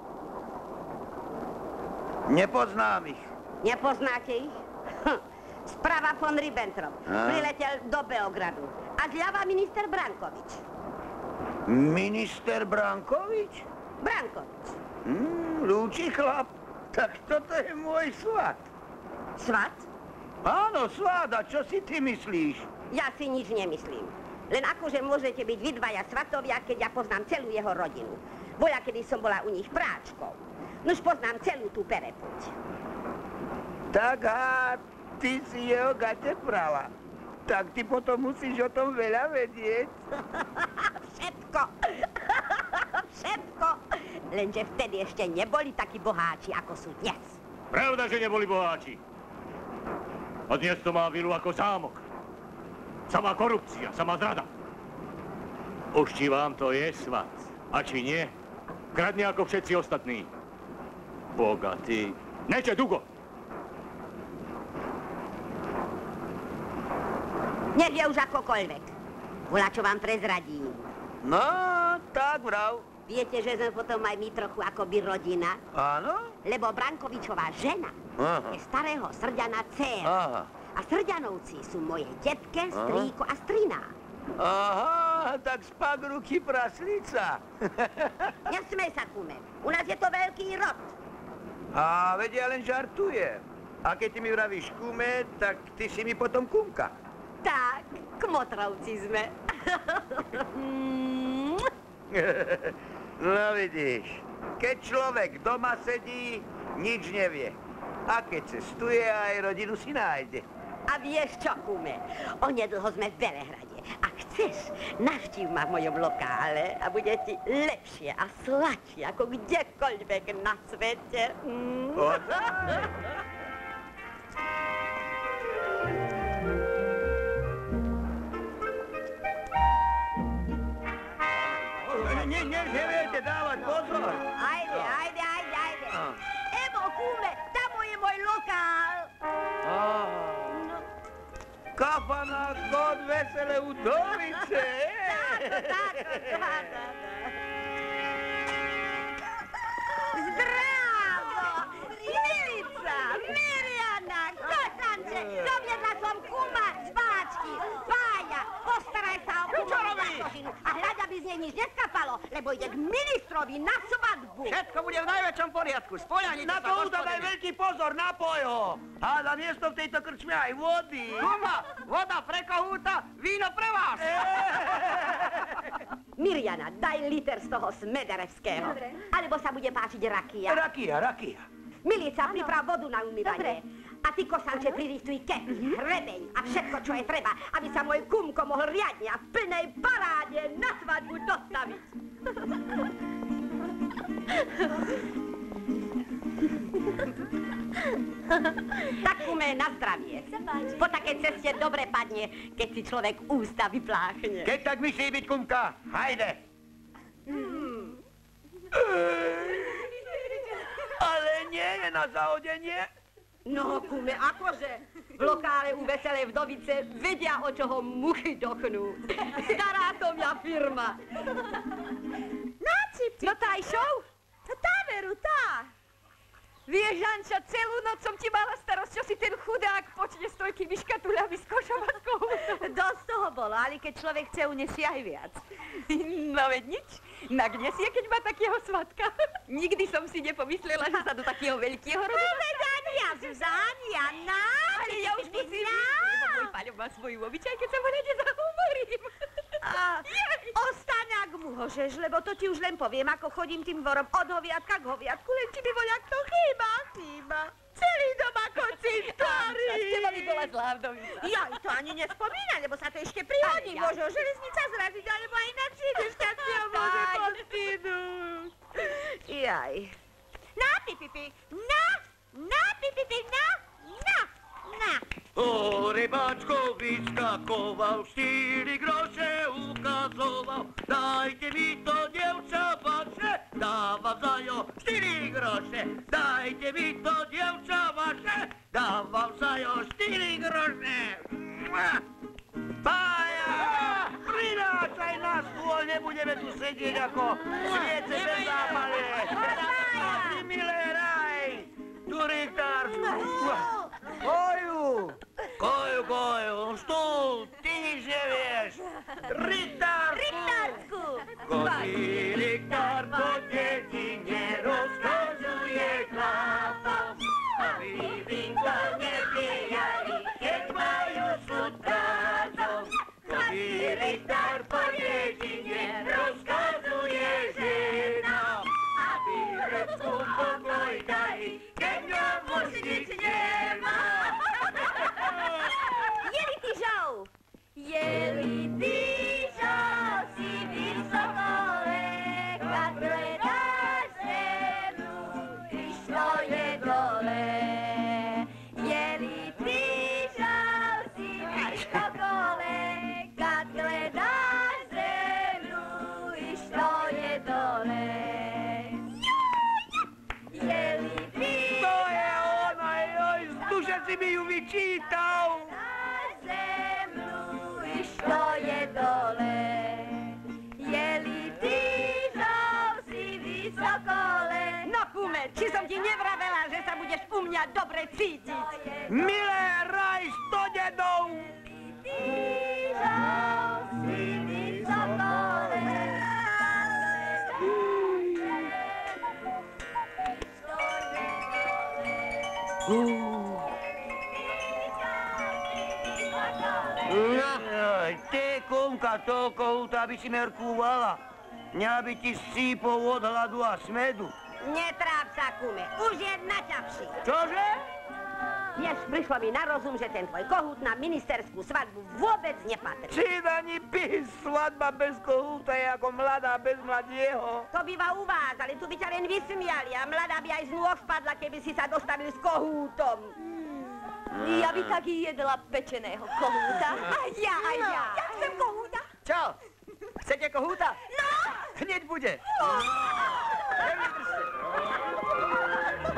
Nepoznám ich. Nepoznáte ich? Sprava von Ribbentrop. Priletel do Beogradu. A zľava minister Brankovič. Minister Brankovič? Brankovič. Lúči chlap. Tak toto je môj svat. Svat? Áno, svat. A čo si ty myslíš? Ja si nič nemyslím. Len akože môžete byť vy dvaja svatovia, keď ja poznám celú jeho rodinu. Bola, kedy som bola u nich práčkou. Nož poznám celú tú perepuť. Tak ty si jeho gate prala. Tak ty potom musíš o tom veľa vedieť. Všetko. Všetko. Lenže vtedy ešte neboli takí boháči, ako sú dnes. Pravda, že neboli boháči. A dnes to má vilu ako zámok. Samá korupcia, samá zrada. Už či vám to je svat, a či nie, kradne ako všetci ostatní. Bogatý. Neče, Dugo! Nech je už akokoľvek. Volá, čo vám prezradím. No, tak vrav. Viete, že sme potom aj my trochu akoby rodina? Áno? Lebo Brankovičová žena je starého Srďana dcéra. Aha. A Srďanovci sú moje detke, strýko a striná. Aha, tak spak ruky praslica. Nesmej sa, kume. U nás je to veľký rod. A veď ja len žartujem. A keď ty mi vravíš kume, tak ty si mi potom kumka. Tak, kmotrovci sme. No vidíš, keď človek doma sedí, nič nevie. A keď cestuje, aj rodinu si nájde. A vieš čo, kume? Onedlho sme v Belehrade. Ak chceš, navštív ma v mojom lokále a bude ti lepšie a sladšie ako kdekoľvek na svete. Neviete dávať pozor. Ajde. Evo, kume, tam je môj lokál. Kafaná kod Veselé Udovice. Tak, Zdravo! Milica! Mirjana! Kosanče! Doviedla som kuma z Báčky! Pája! Postaraj sa o kuma Zatošinu a hľada by z nej nič neskapalo, lebo ide k ministrovi na svadbu! Všetko bude v najväčšom poriadku. Spoľahnite sa, Na to udaj veľký pozor, napoj ho. Hádam, je to v tejto krčme aj vody. Kuma, voda pre kohúta, víno pre vás. Mirjana, daj liter z toho Smederevského. Dobre. Alebo sa bude páčiť rakia. Rakia. Milica, priprav vodu na umývanie. A ty, Kosanče, pririchtuj kepy, hrebeň a všetko, čo je treba, aby sa môj kumko mohol riadne a v plnej paráde na svadbu dostaviť. Tak, kume, na zdravie. Po takej ceste dobre padne, keď si človek ústa vypláchne. Keď tak myslí byť, kumka, hajde. Ale nie je na zahodenie. No, kume, akože v lokále u Veselej vdovice vedia, o čoho muchy dochnú. Stará som ja firma. No, Cip, No tá šou? tá veru, tá. Vieš, Anča, celú noc som ti mala starosť, čo si ten chudák počne s toľkými škatuľami s košovatkou. Dosť toho bolo, ale keď človek chce, unesie aj viac. No veď nič, nagnesie, keď má takého svatka. Nikdy som si nepomyslela, že sa do takého veľkého rodu. Veď ani ja, Zuzani, Anna. Ale ja už musím, lebo môj Paľo má svoju obyčaj, keď sa mu nezahovorím. Ostaň, ak mu hožeš, lebo to ti už len poviem, ako chodím tým dvorom od hoviatka k hoviatku, len ti by voľak to chýba. Celý dom ako cintári. Z teba by bola zlá vdovica. Joj, to ani nespomínaj, lebo sa to ešte prihodí. Ale ja- Môže železnica zraziť, alebo aj ináč ide šťastie ho môže postihnúť. Jaj. Na, pipipi, na, pipipi, na. O, rybáčko vyskakoval, 4 groše ukazoval. Dajte mi to, dievča vaše, dávam za jo 4 groše. Dajte mi to, dievča vaše, dávam za jo 4 groše. Pája! Prinášaj na stôl, nebudeme tu sedieť ako sviece bez zápale. Pája! Milé raj, tu Richtársku. Koju, stôl, ty nič nevieš. Richtársku. Chodí Richtár po dedine, rozkazuje chlapom, aby vínko nepijali, keď majú súd prázdom. Chodí Richtár po dedine, rozkazuje ženom, aby Rebku pokoj dali, keď ňom už nič nemá. Jeli ty žou! Jeli ty, žal, si vysoko leka, gledáš zemu, išlo je dole. Jeli ty, žal, si vysoko leka, gledáš zemu, išlo je dole. Jeli ty, To je ona, joj, z duše si mi ju vyčítal. išlo je dole. Jeli ty, žal, si vysoko leka. No, kume, či som ti nevravela, že sa budeš u mňa dobre cítiť? Milé raj, 100 dedov. Ty, žal, si vysoko leka. Ty, kumka, toľko húta, aby si merkúvala. Mňa by ti scípol od hladu a smedu. Netráp sa, kume, už je naťavší. Čože? Vieš, prišlo mi na rozum, že ten tvoj kohút na ministerskú svadbu vôbec nepatrí. Čím ani pís, svadba bez kohúta je ako mladá bez mladieho. To býva u vás, ale tu by ťa len vysmiali a mladá by aj z nôh spadla, keby si sa dostavil s kohútom. Ja by tak jedla pečeného kohúta. Aj ja. Ja chcem kohúta. Čo? Chcete kohúta? No! Hneď bude.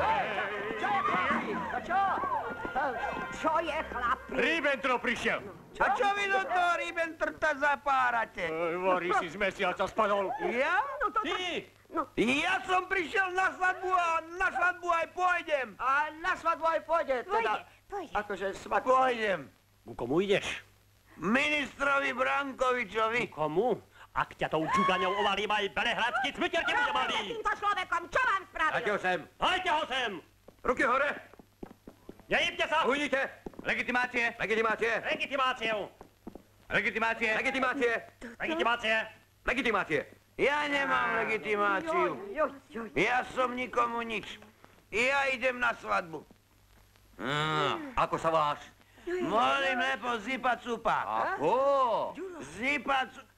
Čo je, chlapi? Ribbentrop prišiel. A čo vy do toho Ribbentrota zapárate? Hovorí si z mesiaca spadol. Ja? No to... Ty! Ja som prišiel na svadbu a na svadbu aj pôjdem. A na svadbu aj pôjde, teda. Pôjde. Akože svadbu. Pôjdem. Ku komu ideš? Ministrovi Brankovičovi. Komu? Ak ťa tou čugaňou ovalím aj Belehradský cmytier ti bude malý. Týmto človekom, čo vám spravil? Dajte ho sem. Dajte ho sem! Ruky hore. Nehybte sa! Ujdite. Legitimácie. Legitimácie. Legitimáciu! Legitimácie. Legitimácie. Legitimácie! Legitimácie. Ja nemám legitimáciu. Ja som nikomu nič. Ja idem na svadbu. Ako sa voláš? Volím lepo Zipa Cupa. Ako? Zipa Cupa.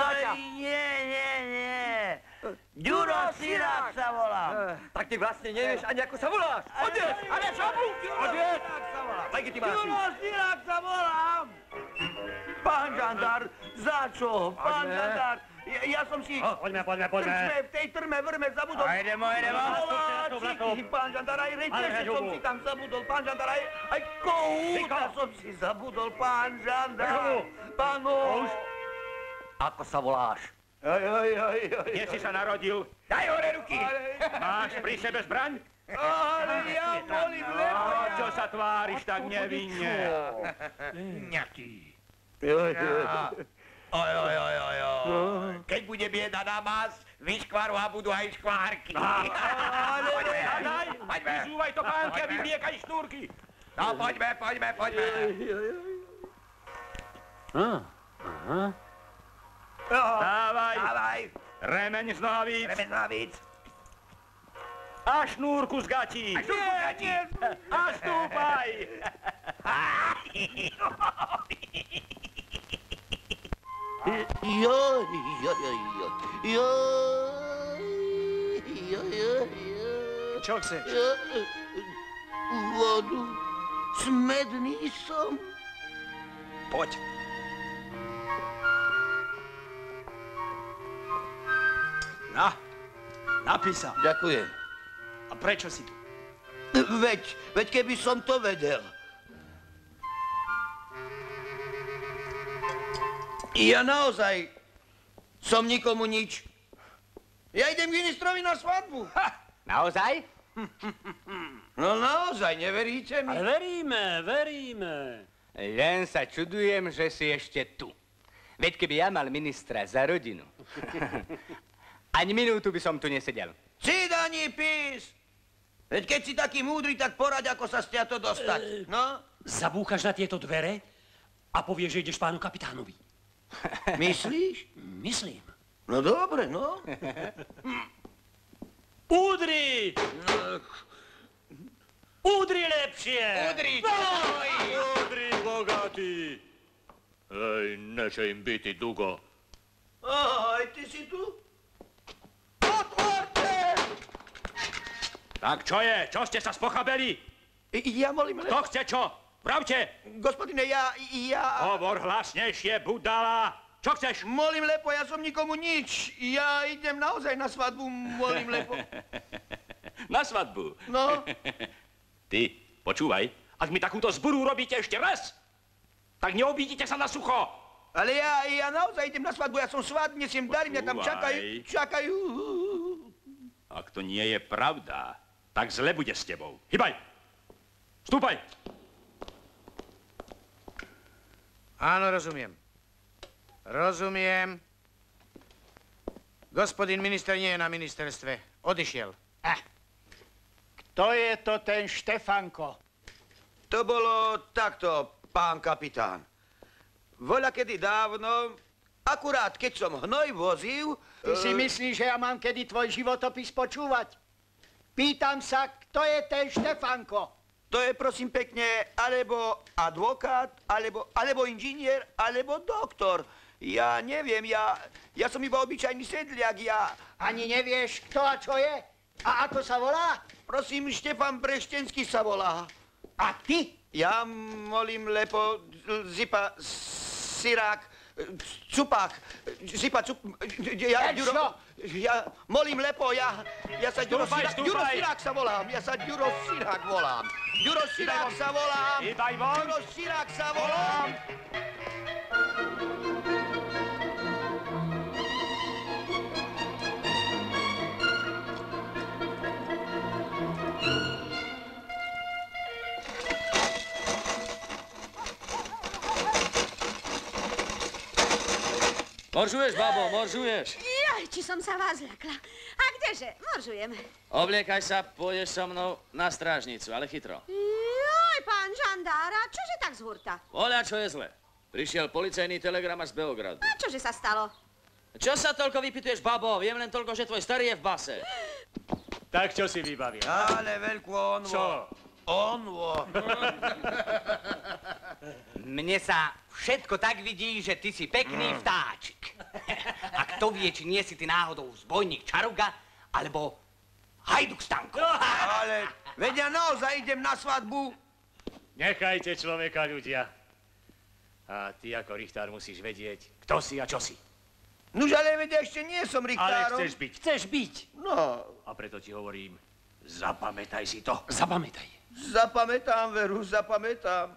Nie. Ďuro Sirák sa volám. Tak ty vlastne nevieš ani ako sa voláš. Odvieš! Ale čo mu? Odvieš! Legitimáciu. Ďuro Sirák sa volám. Pán žandár, za čo? Pán žandár, ja som si... Poďme. V tej trme vrme zabudol... Idemo. Pán žandár, aj reťaže som si tam zabudol. Pán žandár, aj kohúta som si zabudol. Pán žandár. Pán muž. Ako sa voláš? Kde si sa narodil? Daj hore ruky! Máš pri sebe zbraň? Ale ja volím lepo. Čo sa tváriš tak nevinne? Ňaký. Keď bude bieda na más, vyškvaru a budú aj škvárky. Poďme! Vyzúvaj to pánke, vyvliekaj šnúrky! No, poďme. Dávaj! Remeň z nohavíc! A šnúrku z gatí! A stúpaj! Čo chceš? Vodu. Smedný som. Poď. Napí sa. Ďakujem. A prečo si tu? Veď keby som to vedel. Ja naozaj som nikomu nič. Ja idem k ministrovi na svadbu. Naozaj? No naozaj, neveríte mi? Ale veríme. Len sa čudujem, že si ešte tu. Veď keby ja mal ministra za rodinu, ani minútu by som tu nesedel. Cid ani pís! Veď keď si taký múdry, tak poraď, ako sa stia to dostať. No? Zabúchaš na tieto dvere a povieš, že ideš pánu kapitánovi. Myslíš? Myslím. No dobre, no. Udri! Udri lepšie! Udri, bogatý! Hej, neče im byty, Dugo. Aj ty si tu? Otvorte! Tak čo je? Čo ste sa spochabeli? Ja molím Kto chce čo? Vravte! Gospodine, ja... Hovor hlasnejšie, budala! Čo chceš? Molím lepo, ja som nikomu nič. Ja idem naozaj na svadbu, molím lepo. Na svadbu? No. Ty, počúvaj, ak mi takúto zburu robíte ešte raz, tak neobídite sa na sucho. Ale ja naozaj idem na svadbu, ja som svadb, nesiem dary, mňa tam čakajú. Ak to nie je pravda, tak zle bude s tebou. Hybaj! Vstúpaj! Áno, rozumiem. Gospodín minister nie je na ministerstve. Odišiel. Kto je to ten Štefanko? To bolo takto, pán kapitán. Voľakedy dávno, akurát keď som hnoj vozil... Ty si myslíš, že ja mám kedy tvoj životopis počúvať? Pýtam sa, kto je ten Štefanko? To je, prosím pekne, alebo advokát, alebo inžinier, alebo doktor. Ja neviem, ja som iba obyčajný sedliak, Ani nevieš, kto a čo je? A ako sa volá? Prosím, Štefan Breštenský sa volá. A ty? Ja molím lepo Zipa Sirák, Cupák, Zipa, ja, Ďuro, ja molím lepo, ja sa Ďuro Sirák sa volám, Ďuro Sirák volám. Ďuro Sirák sa volám. Ďuro Sirák sa volám. Moržuješ, babo, moržuješ. Jaj, či som sa vás zľakla. A kdeže? Moržujem. Obliekaj sa, pôjdeš so mnou na strážnicu, ale chytro. Jaj, pán žandára, čože tak z hurta? Voľa, čo je zle. Prišiel policajný telegram až z Beogradu. A čože sa stalo? Čo sa toľko vypytuješ, babo? Viem len toľko, že tvoj starý je v base. Tak čo si vybavil? Ale veľkú onvo. Čo? Onvo. Mne sa všetko tak vidí, že ty si pekný vtáčik. A kto vie, či nie si ty náhodou zbojník Čaruga, alebo Hajduk Stanko. Ale veď ja naozaj idem na svadbu. Nechajte človeka, ľudia. A ty ako richtár musíš vedieť, kto si a čo si. Nuž, ale veď ešte nie som richtárom. Ale chceš byť. Chceš byť? No. A preto ti hovorím, zapamätaj si to. Zapamätaj. Zapamätám, veru, zapamätám.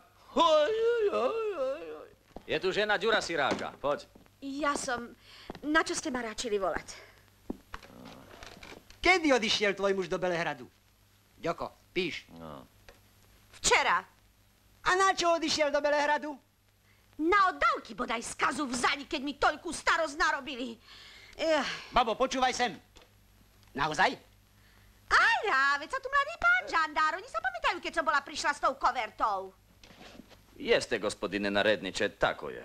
Je tu žena Ďura Siráka, poď. Ja som... Na čo ste ma ráčili volať? Kedy odišiel tvoj muž do Belehradu? Ďoko, píš. No. Včera. A na čo odišiel do Belehradu? Na oddávky bodaj skazu vzali, keď mi toľkú starosť narobili. Babo, počúvaj sem. Naozaj? Ajá, veď sa tu mladý pán žandár, oni sa pamätajú, keď som bola prišla s tou kovertou. Jeste, gospodine naredniče, tako je.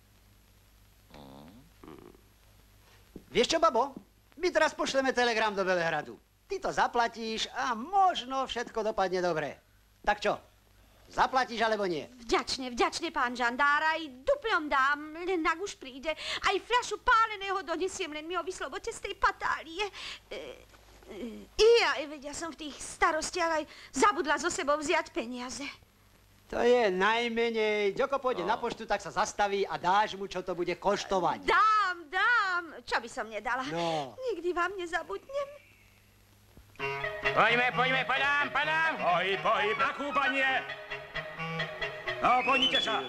Vieš čo, babo? My teraz pošleme telegram do Belehradu. Ty to zaplatíš a možno všetko dopadne dobre. Tak čo? Zaplatíš alebo nie? Vďačne, pán žandár, aj duplom dám, len ak už príde. Aj fľašu páleného donesiem, len mi ho vyslobodte z tej patálie. Veď ja som v tých starostiach aj zabudla so sebou vziať peniaze. To je najmenej. Ďoko pôjde na poštu, tak sa zastaví a dáš mu, čo to bude koštovať. Dám. Čo by som nedala? No. Nikdy vám nezabudnem. Poďme, padám. Pohyb, na kúpanie. No, pohnite sa.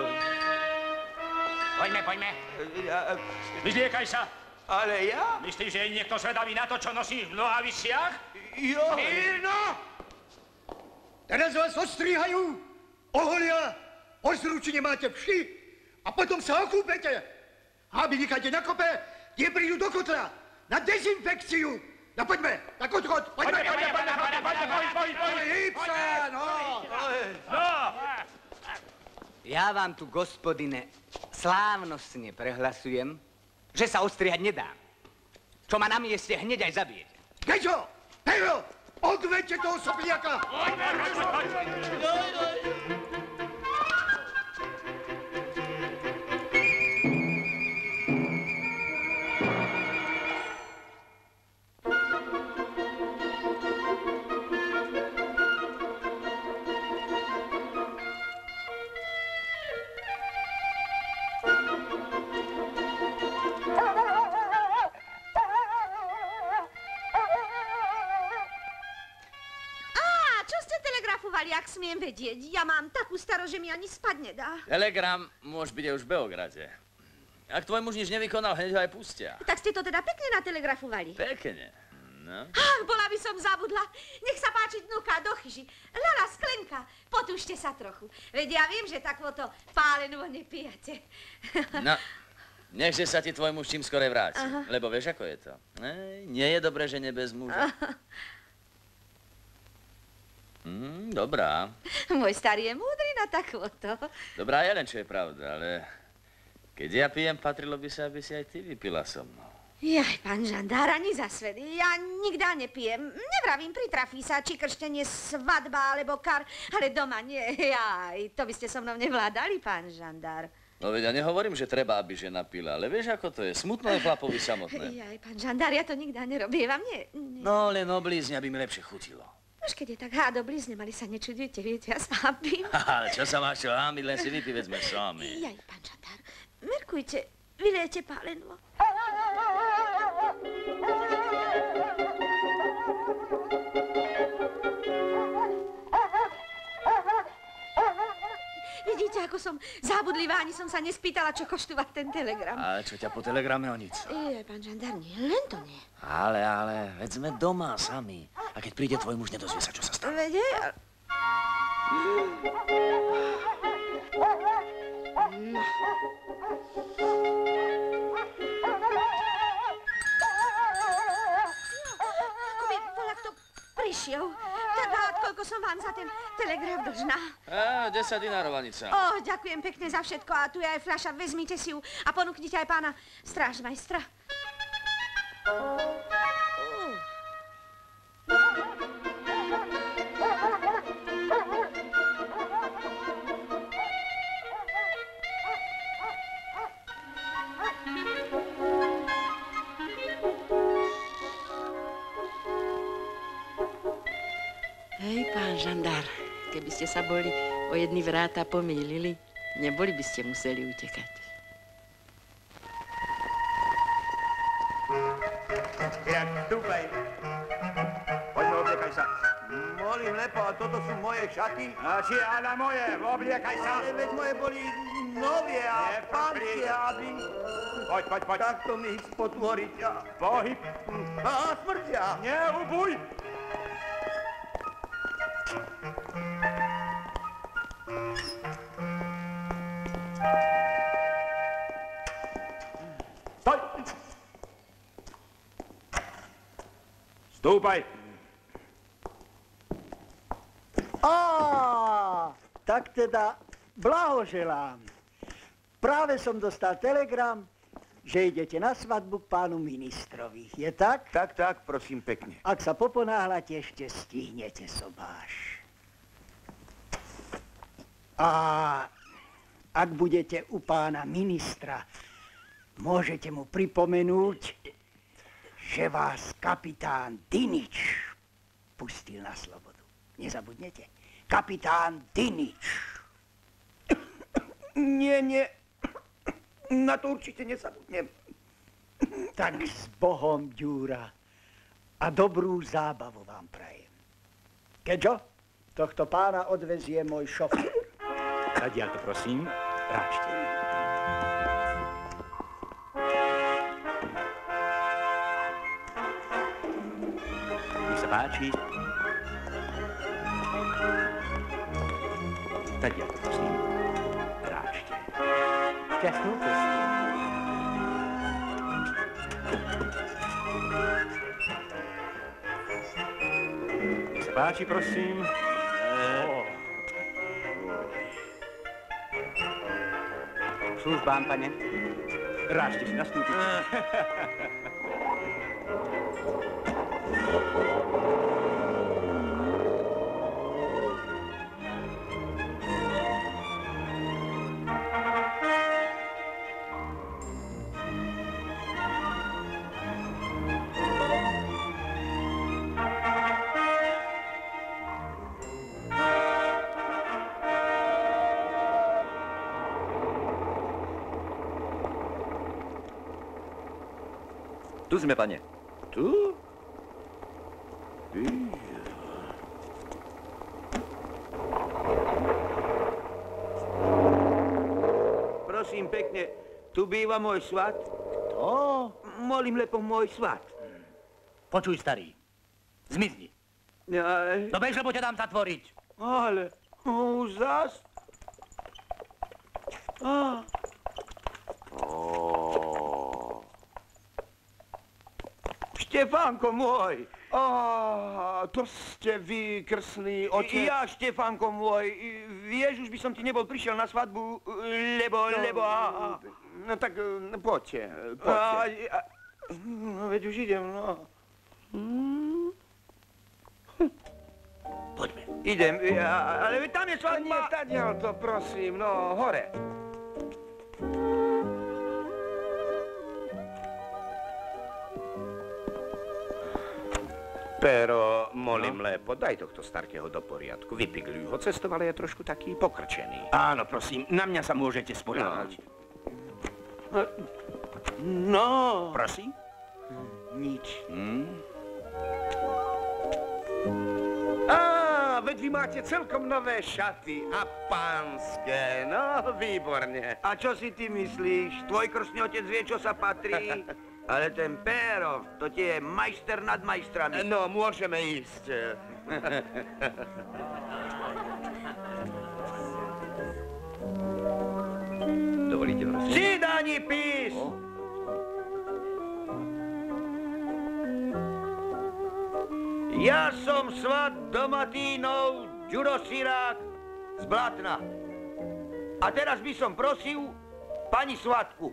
Poďme. Vyzliekaj sa. Ale ja? Myslíš, že je niekto zvedavý na to, čo nosíš v nohaviciach? Jo. Mírno! Teraz vás ostrihajú, oholia, ozručne máte vši a potom sa okúpete. Aby nikade na kope, tie prídu do kotla na dezinfekciu. No poďme, tak odchod, poďme. Hýbsa, no. Ja vám tu, gospodine, slávnostne prehlasujem, že sa ostrihať nedá. Čo ma na mieste hneď aj zabijete. Gečo, Hejro, odvedte toho sopliaka. Jak smiem vedieť, ja mám takú starosť, že mi ani spať nedá. Telegram môže byť aj už v Beograde. Ak tvoj muž nič nevykonal, hneď ho aj pustia. Tak ste to teda pekne natelegrafovali. Pekne. No. Ach, bola by som zabudla. Nech sa páči vnúka do chyži. Lala, sklenka, potúžte sa trochu. Veď ja viem, že takvoto pálenú nepijete. No, nechže sa ti tvoj muž čím skore vráti. Lebo vieš, ako je to. Nie je dobré, že bez muža. Dobrá. Môj starý je múdry na takvoto. Dobrá je len, čo je pravda, ale keď ja pijem, patrilo by sa, aby si aj ty vypila so mnou. Jaj, pán žandár, ani za svet. Ja nikdy nepijem. Nevravím, pritrafí sa, či krštenie, svadba alebo kar, ale doma nie. Jaj, to by ste so mnou nevládali, pán žandár. No veď ja nehovorím, že treba, aby žena pila, ale vieš, ako to je. Smutno je chlapovi samotné. Jaj, pán žandár, ja to nikdy nerobím, vám nie. No, len oblízne, aby mi lepšie chutilo. Už keď je tak hádo blízne, mali sa nečudujete, viete, ja spápim. Ale čo sa máš čo hámiť, len si vypí, veď sme sami. Jaj, pán žandár, Merkujte, vylijete pálenlo. Vidíte, ako som zábudlivá, ani som sa nespýtala, čo koštúva ten telegram. Ale čo ťa po telegrame o nic? Pán žandár, nie, len to nie. Ale, veď sme doma sami. A keď príde tvoj muž, nedozvie sa, čo sa stalo. Vede? No. Ako by bola kto prišiel. Tak koľko som vám za ten telegraf dlžná? 10 dinárov, Anica. Ďakujem pekne za všetko. A tu je aj fľaša, vezmite si ju a ponúknite aj pána strážmajstra. Hej, pán žandár, keby ste sa boli o jedny vráta pomýlili, neboli by ste museli utekať. Jak stúpaj. Poďme, obliekaj sa. Molím lepo, a toto sú moje šaty? A či ale moje, obliekaj sa. Ale veď moje boli nové a pánske, aby... Poď. Takto mi ich spotvoriť a... Pohyb. A smrťa. Neubuj. Stoj! Stúpaj! Tak teda blahoželám. Práve som dostal telegram, že idete na svadbu k pánu ministrovi. Je tak? Tak, prosím pekne. Ak sa poponáhľate, ešte stihnete sobáš. A ak budete u pána ministra, môžete mu pripomenúť, že vás kapitán Dinič pustil na slobodu. Nezabudnete? Kapitán Dinič. Nie. Na to určite nezabudnem. Tak s Bohom, Ďura. A dobrú zábavu vám prajem. Keďo? Tohto pána odvezie môj šofér. Zadiaľ to, prosím, ráčte. Nech sa páči. Zadiaľ to, prosím, ráčte. Šťastnú cestu. Nech sa páči, prosím. Službám, pane. Ráčte si nastúpiť. Tu sme, pane. Tu? Prosím pekne, tu býva môj svat? Kto? Molím lepo, môj svat. Počuj, starý. Zmizni. Ale... No bež, lebo ťa dám zatvoriť. Ale... Už zas? Štefánko môj! To ste vy, krsný otec. Ja, Štefánko môj, vieš, už by som ti nebol prišiel na svadbu, lebo... No tak poďte. No veď už idem, no. Poďme. Idem, ale tam je svadba. Nie, tadiaľ to, prosím, no, hore. Pero, molím lepo, daj tohto starkého do poriadku. Vypigľuj ho, cestoval je trošku taký pokrčený. Áno, prosím, na mňa sa môžete spoľahnúť. No. Prosím? Nič. Veď vy máte celkom nové šaty a pánske, no výborne. A čo si ty myslíš? Tvoj krstný otec vie, čo sa patrí? Ale ten Pérov, to ti je majster nad majstrami. No, môžeme ísť. Dovolíte, prosím? Zidani pís! Ja som svat do Matínov, Ďuro Sirák z Blatna. A teraz by som prosil pani Svatku.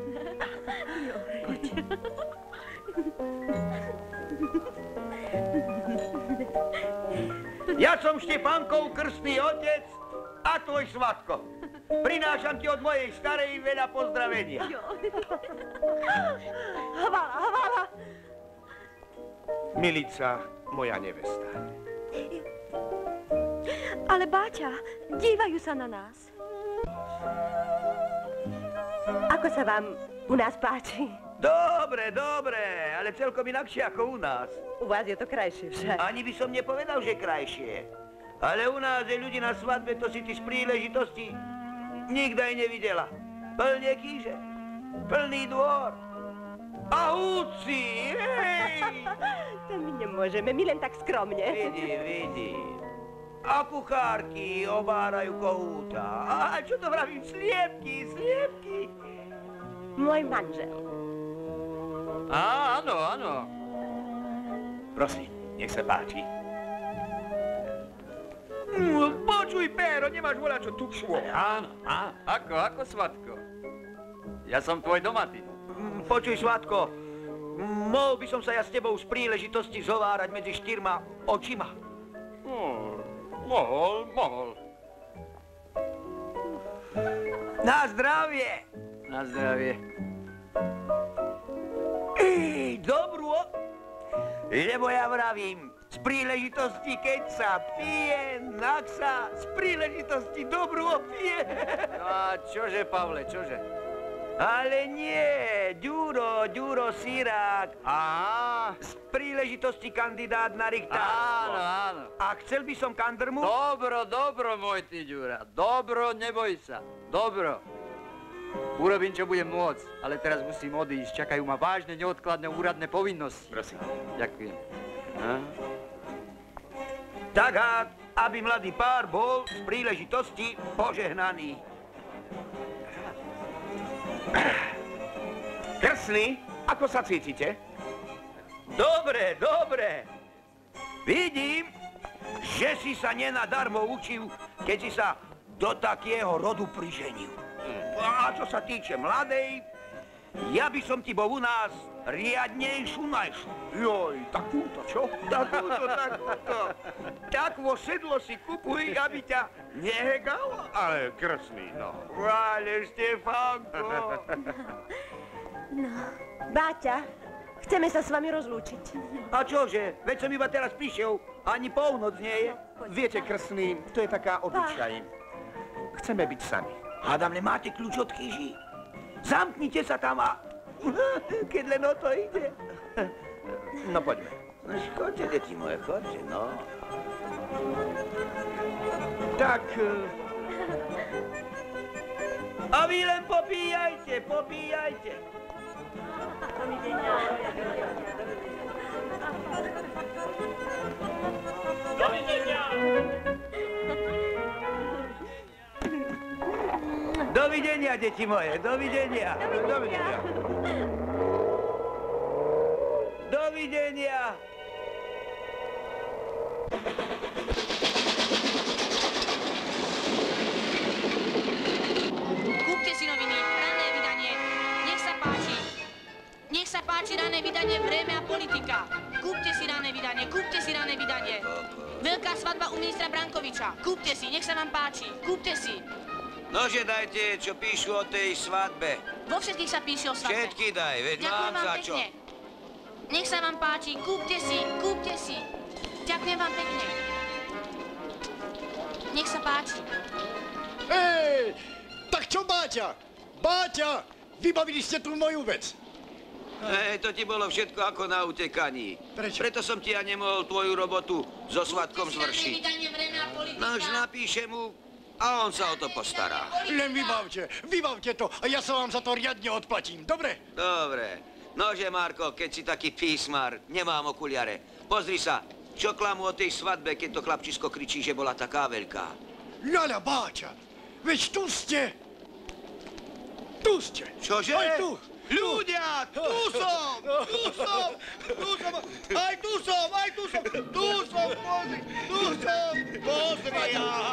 Ja som Štefánkov krstný otec a tvoj Svatko. Prinášam ti od mojej starej veľa pozdravenia. Hvala. Milica, moja nevesta. Ale Báťa, dívajú sa na nás. Ako sa vám u nás páči? Dobre, ale celkom inakšie ako u nás. U vás je to krajšie však. Ani by som nepovedal, že krajšie. Ale u nás je ľudí na svadbe, to si ty z príležitosti nikto aj nevidela. Plne kýže, plný dvor. A húci, hej! To my nemôžeme, my len tak skromne. Vidím. A kuchárky obárajú kohúta. A čo to vravím? Sliepky. Môj manžel. Áno. Prosím, nech sa páči. Počuj, Péro, nemáš voľačo tukšvo. Áno. Ako, Svatko? Ja som tvoj domatý. Počuj, Svatko, mohol by som sa ja s tebou z príležitosti zhovárať medzi 4 očima. Mohol. Na zdravie. Dobrú. Lebo ja vravím, z príležitosti, keď sa pije, nak sa z príležitosti dobrú pije. No a čože, Pavle, čože? Ale nie, Ďuro Sirák. Z príležitosti kandidát na richtárstvo. Áno. A chcel by som kandrmu? Dobro, môj ty, Ďura. Dobro, neboj sa. Dobro. Urobím, čo budem môcť, ale teraz musím odísť. Čakajú ma vážne, neodkladné úradné povinnosti. Prosím. Ďakujem. Tak, aby mladý pár bol z príležitosti požehnaný. Krstný, ako sa cítite? Dobre. Vidím, že si sa nenadarmo učil, keď si sa do takého rodu priženil. A čo sa týče mladej, ja by som ti bol u nás riadnejšiu najšiel. Joj, takúto, čo? Takúto. Tak vo sedlo si kupuj, aby ťa nehegala. Ale krstný, no. Ale Štefánko. No, Báťa, chceme sa s vami rozlúčiť. A čože? Veď som iba teraz prišiel, ani polnoc nie je. Viete, krstný, to je taká obyčaj. Chceme byť sami. Hádam, nemáte kľúč od chyží? Zamknite sa tam a... Keď len o to ide. No poďme. No chodte, deti moje, chodte, no. Tak... A vy len popíjajte. Dovidenia, deti moje, dovidenia. Kúpte si noviny, ranné vydanie. Nech sa páči ranné vydanie Vreme a politika. Kúpte si ranné vydanie. Veľká svadba u ministra Brankoviča. Kúpte si, nech sa vám páči. Kúpte si. Nože dajte, čo píšu o tej svadbe. Vo všetkých sa píše o svadbe. Všetky daj, veď mám za čo. Nech sa vám páči, kúpte si. Ďakujem vám pekne. Nech sa páči. Hej, tak čo Báťa? Báťa, Vybavili ste tu moju vec. To ti bolo všetko ako na utekaní. Prečo? Preto som ti ja nemohol tvoju robotu so Svatkom zvršiť. Nož napíše mu a on sa o to postará. Len vybavte to a ja sa vám za to riadne odplatím, dobre? Dobre. Nože, Marko, keď si taký písmar, nemám okuliare. Pozri sa, čo klamu o tej svadbe, keď to chlapčisko kričí, že bola taká veľká. Ľaľa, Báťa, veď tu ste. Tu ste. Čože? Aj tu. Ľudia, tu som, aj tu som, pozri,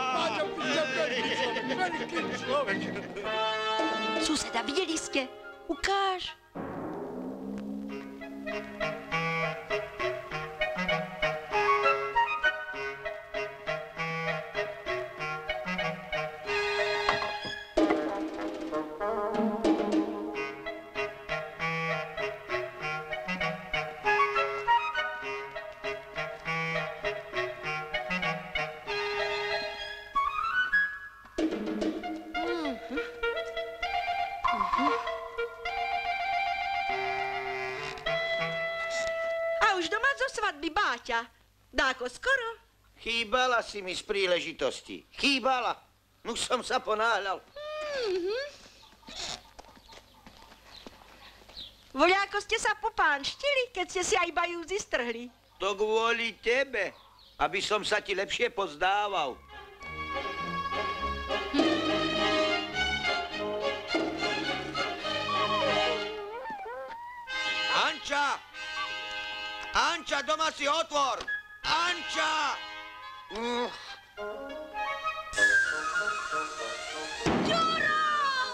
Veľký človek. Suseda, videli ste? Ukáž. Báťa, dáko skoro? Chýbala si mi z príležitosti. Chýbala. Už som sa ponáhľal. Voľako ste sa popánštili, keď ste si aj bajúzy strhli. To kvôli tebe, aby som sa ti lepšie pozdával. Anča! Anča, doma si otvor! Anča! Ďuro!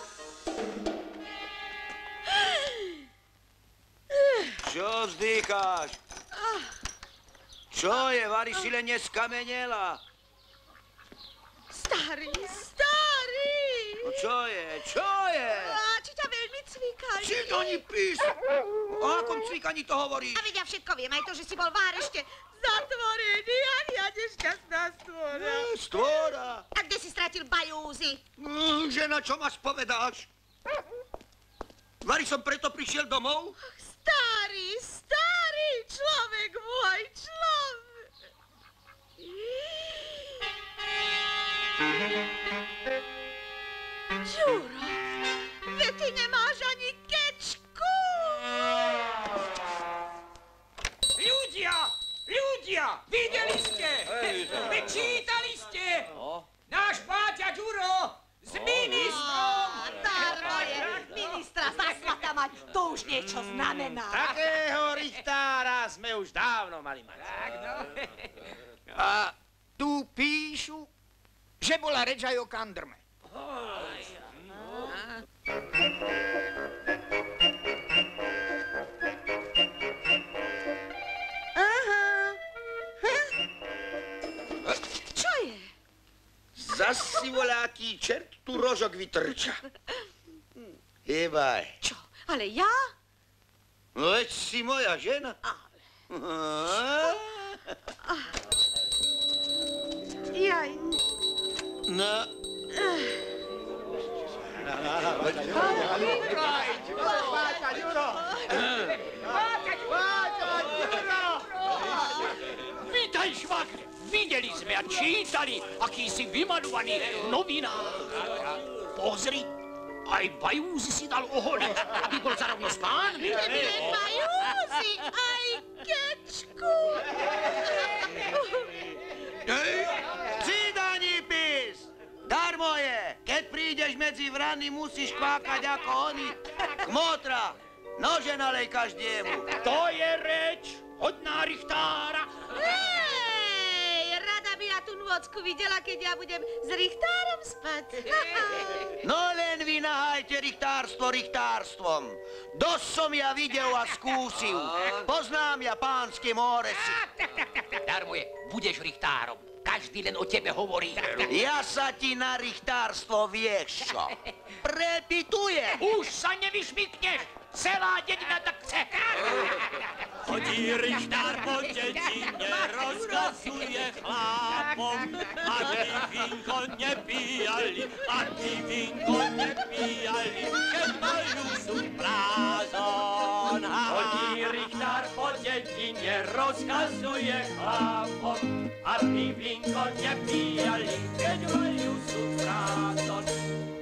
Čo vzdycháš? Čo je? Vari si len neskamenela. Starý! No čo je? Čo je? A či ťa veľmi cvíkali? Či to ani píš? O akom cvíkaní to hovoríš? A veď ja všetko viem, aj to, že si bol v árešte zatvorený a ja nešťastná stvora. Stvora? A kde si stratil bajúzy? Žena, čo ma spovedáš? Vari som preto prišiel domov? Starý človek môj, človek. Ďuro, veď ty nemáš ani kečku. Ľudia, videli ste? Veď čítali ste? Náš Báťa Ďuro s ministrom. Darmo je, ministra zaslata mať, to už niečo znamená. Takého richtára sme už dávno mali mať. Tak, no. A tu píšu, že bola reč aj o kandrme. Čo je? Zas si voľaký čert tu rožok vytrča. Jebaj. Čo, ale ja? No veď si moja žena. Jaj. No. Báťa, Ďuro! Vítaj, švagre. Videli sme a čítali, aký si vymalovaný novinár. Pozri, aj bajúzy si dal oholiť, aby bol zarovno s pánmi. Bajúzy, aj kečku. Přidaní pís! Darmo je! Keď prídeš medzi vrany, musíš kvákať ako oni. Kmotra! Nože nalej každému. To je reč hodná richtára. Hej, rada by ja tú nôcku videla, keď ja budem s richtárom spať. No len vy nahajte richtárstvo richtárstvom. Dosť som ja videl a skúsil. Poznám ja pánske móresy. Darmo je, budeš richtárom. Každý len o tebe hovorí. Ja sa ti na richtárstvo vieš čo. Prepituje. Už sa nevyšmykneš. Celá dedina tak chce. Chodí Richtár po dedine, rozkazuje chlapom, aby vínko nepíjali, aby vínko nepíjali, keď majú suprázon. Chodí Richtár po dedine, rozkazuje chlapom, aby vínko nepíjali, keď majú suprázon.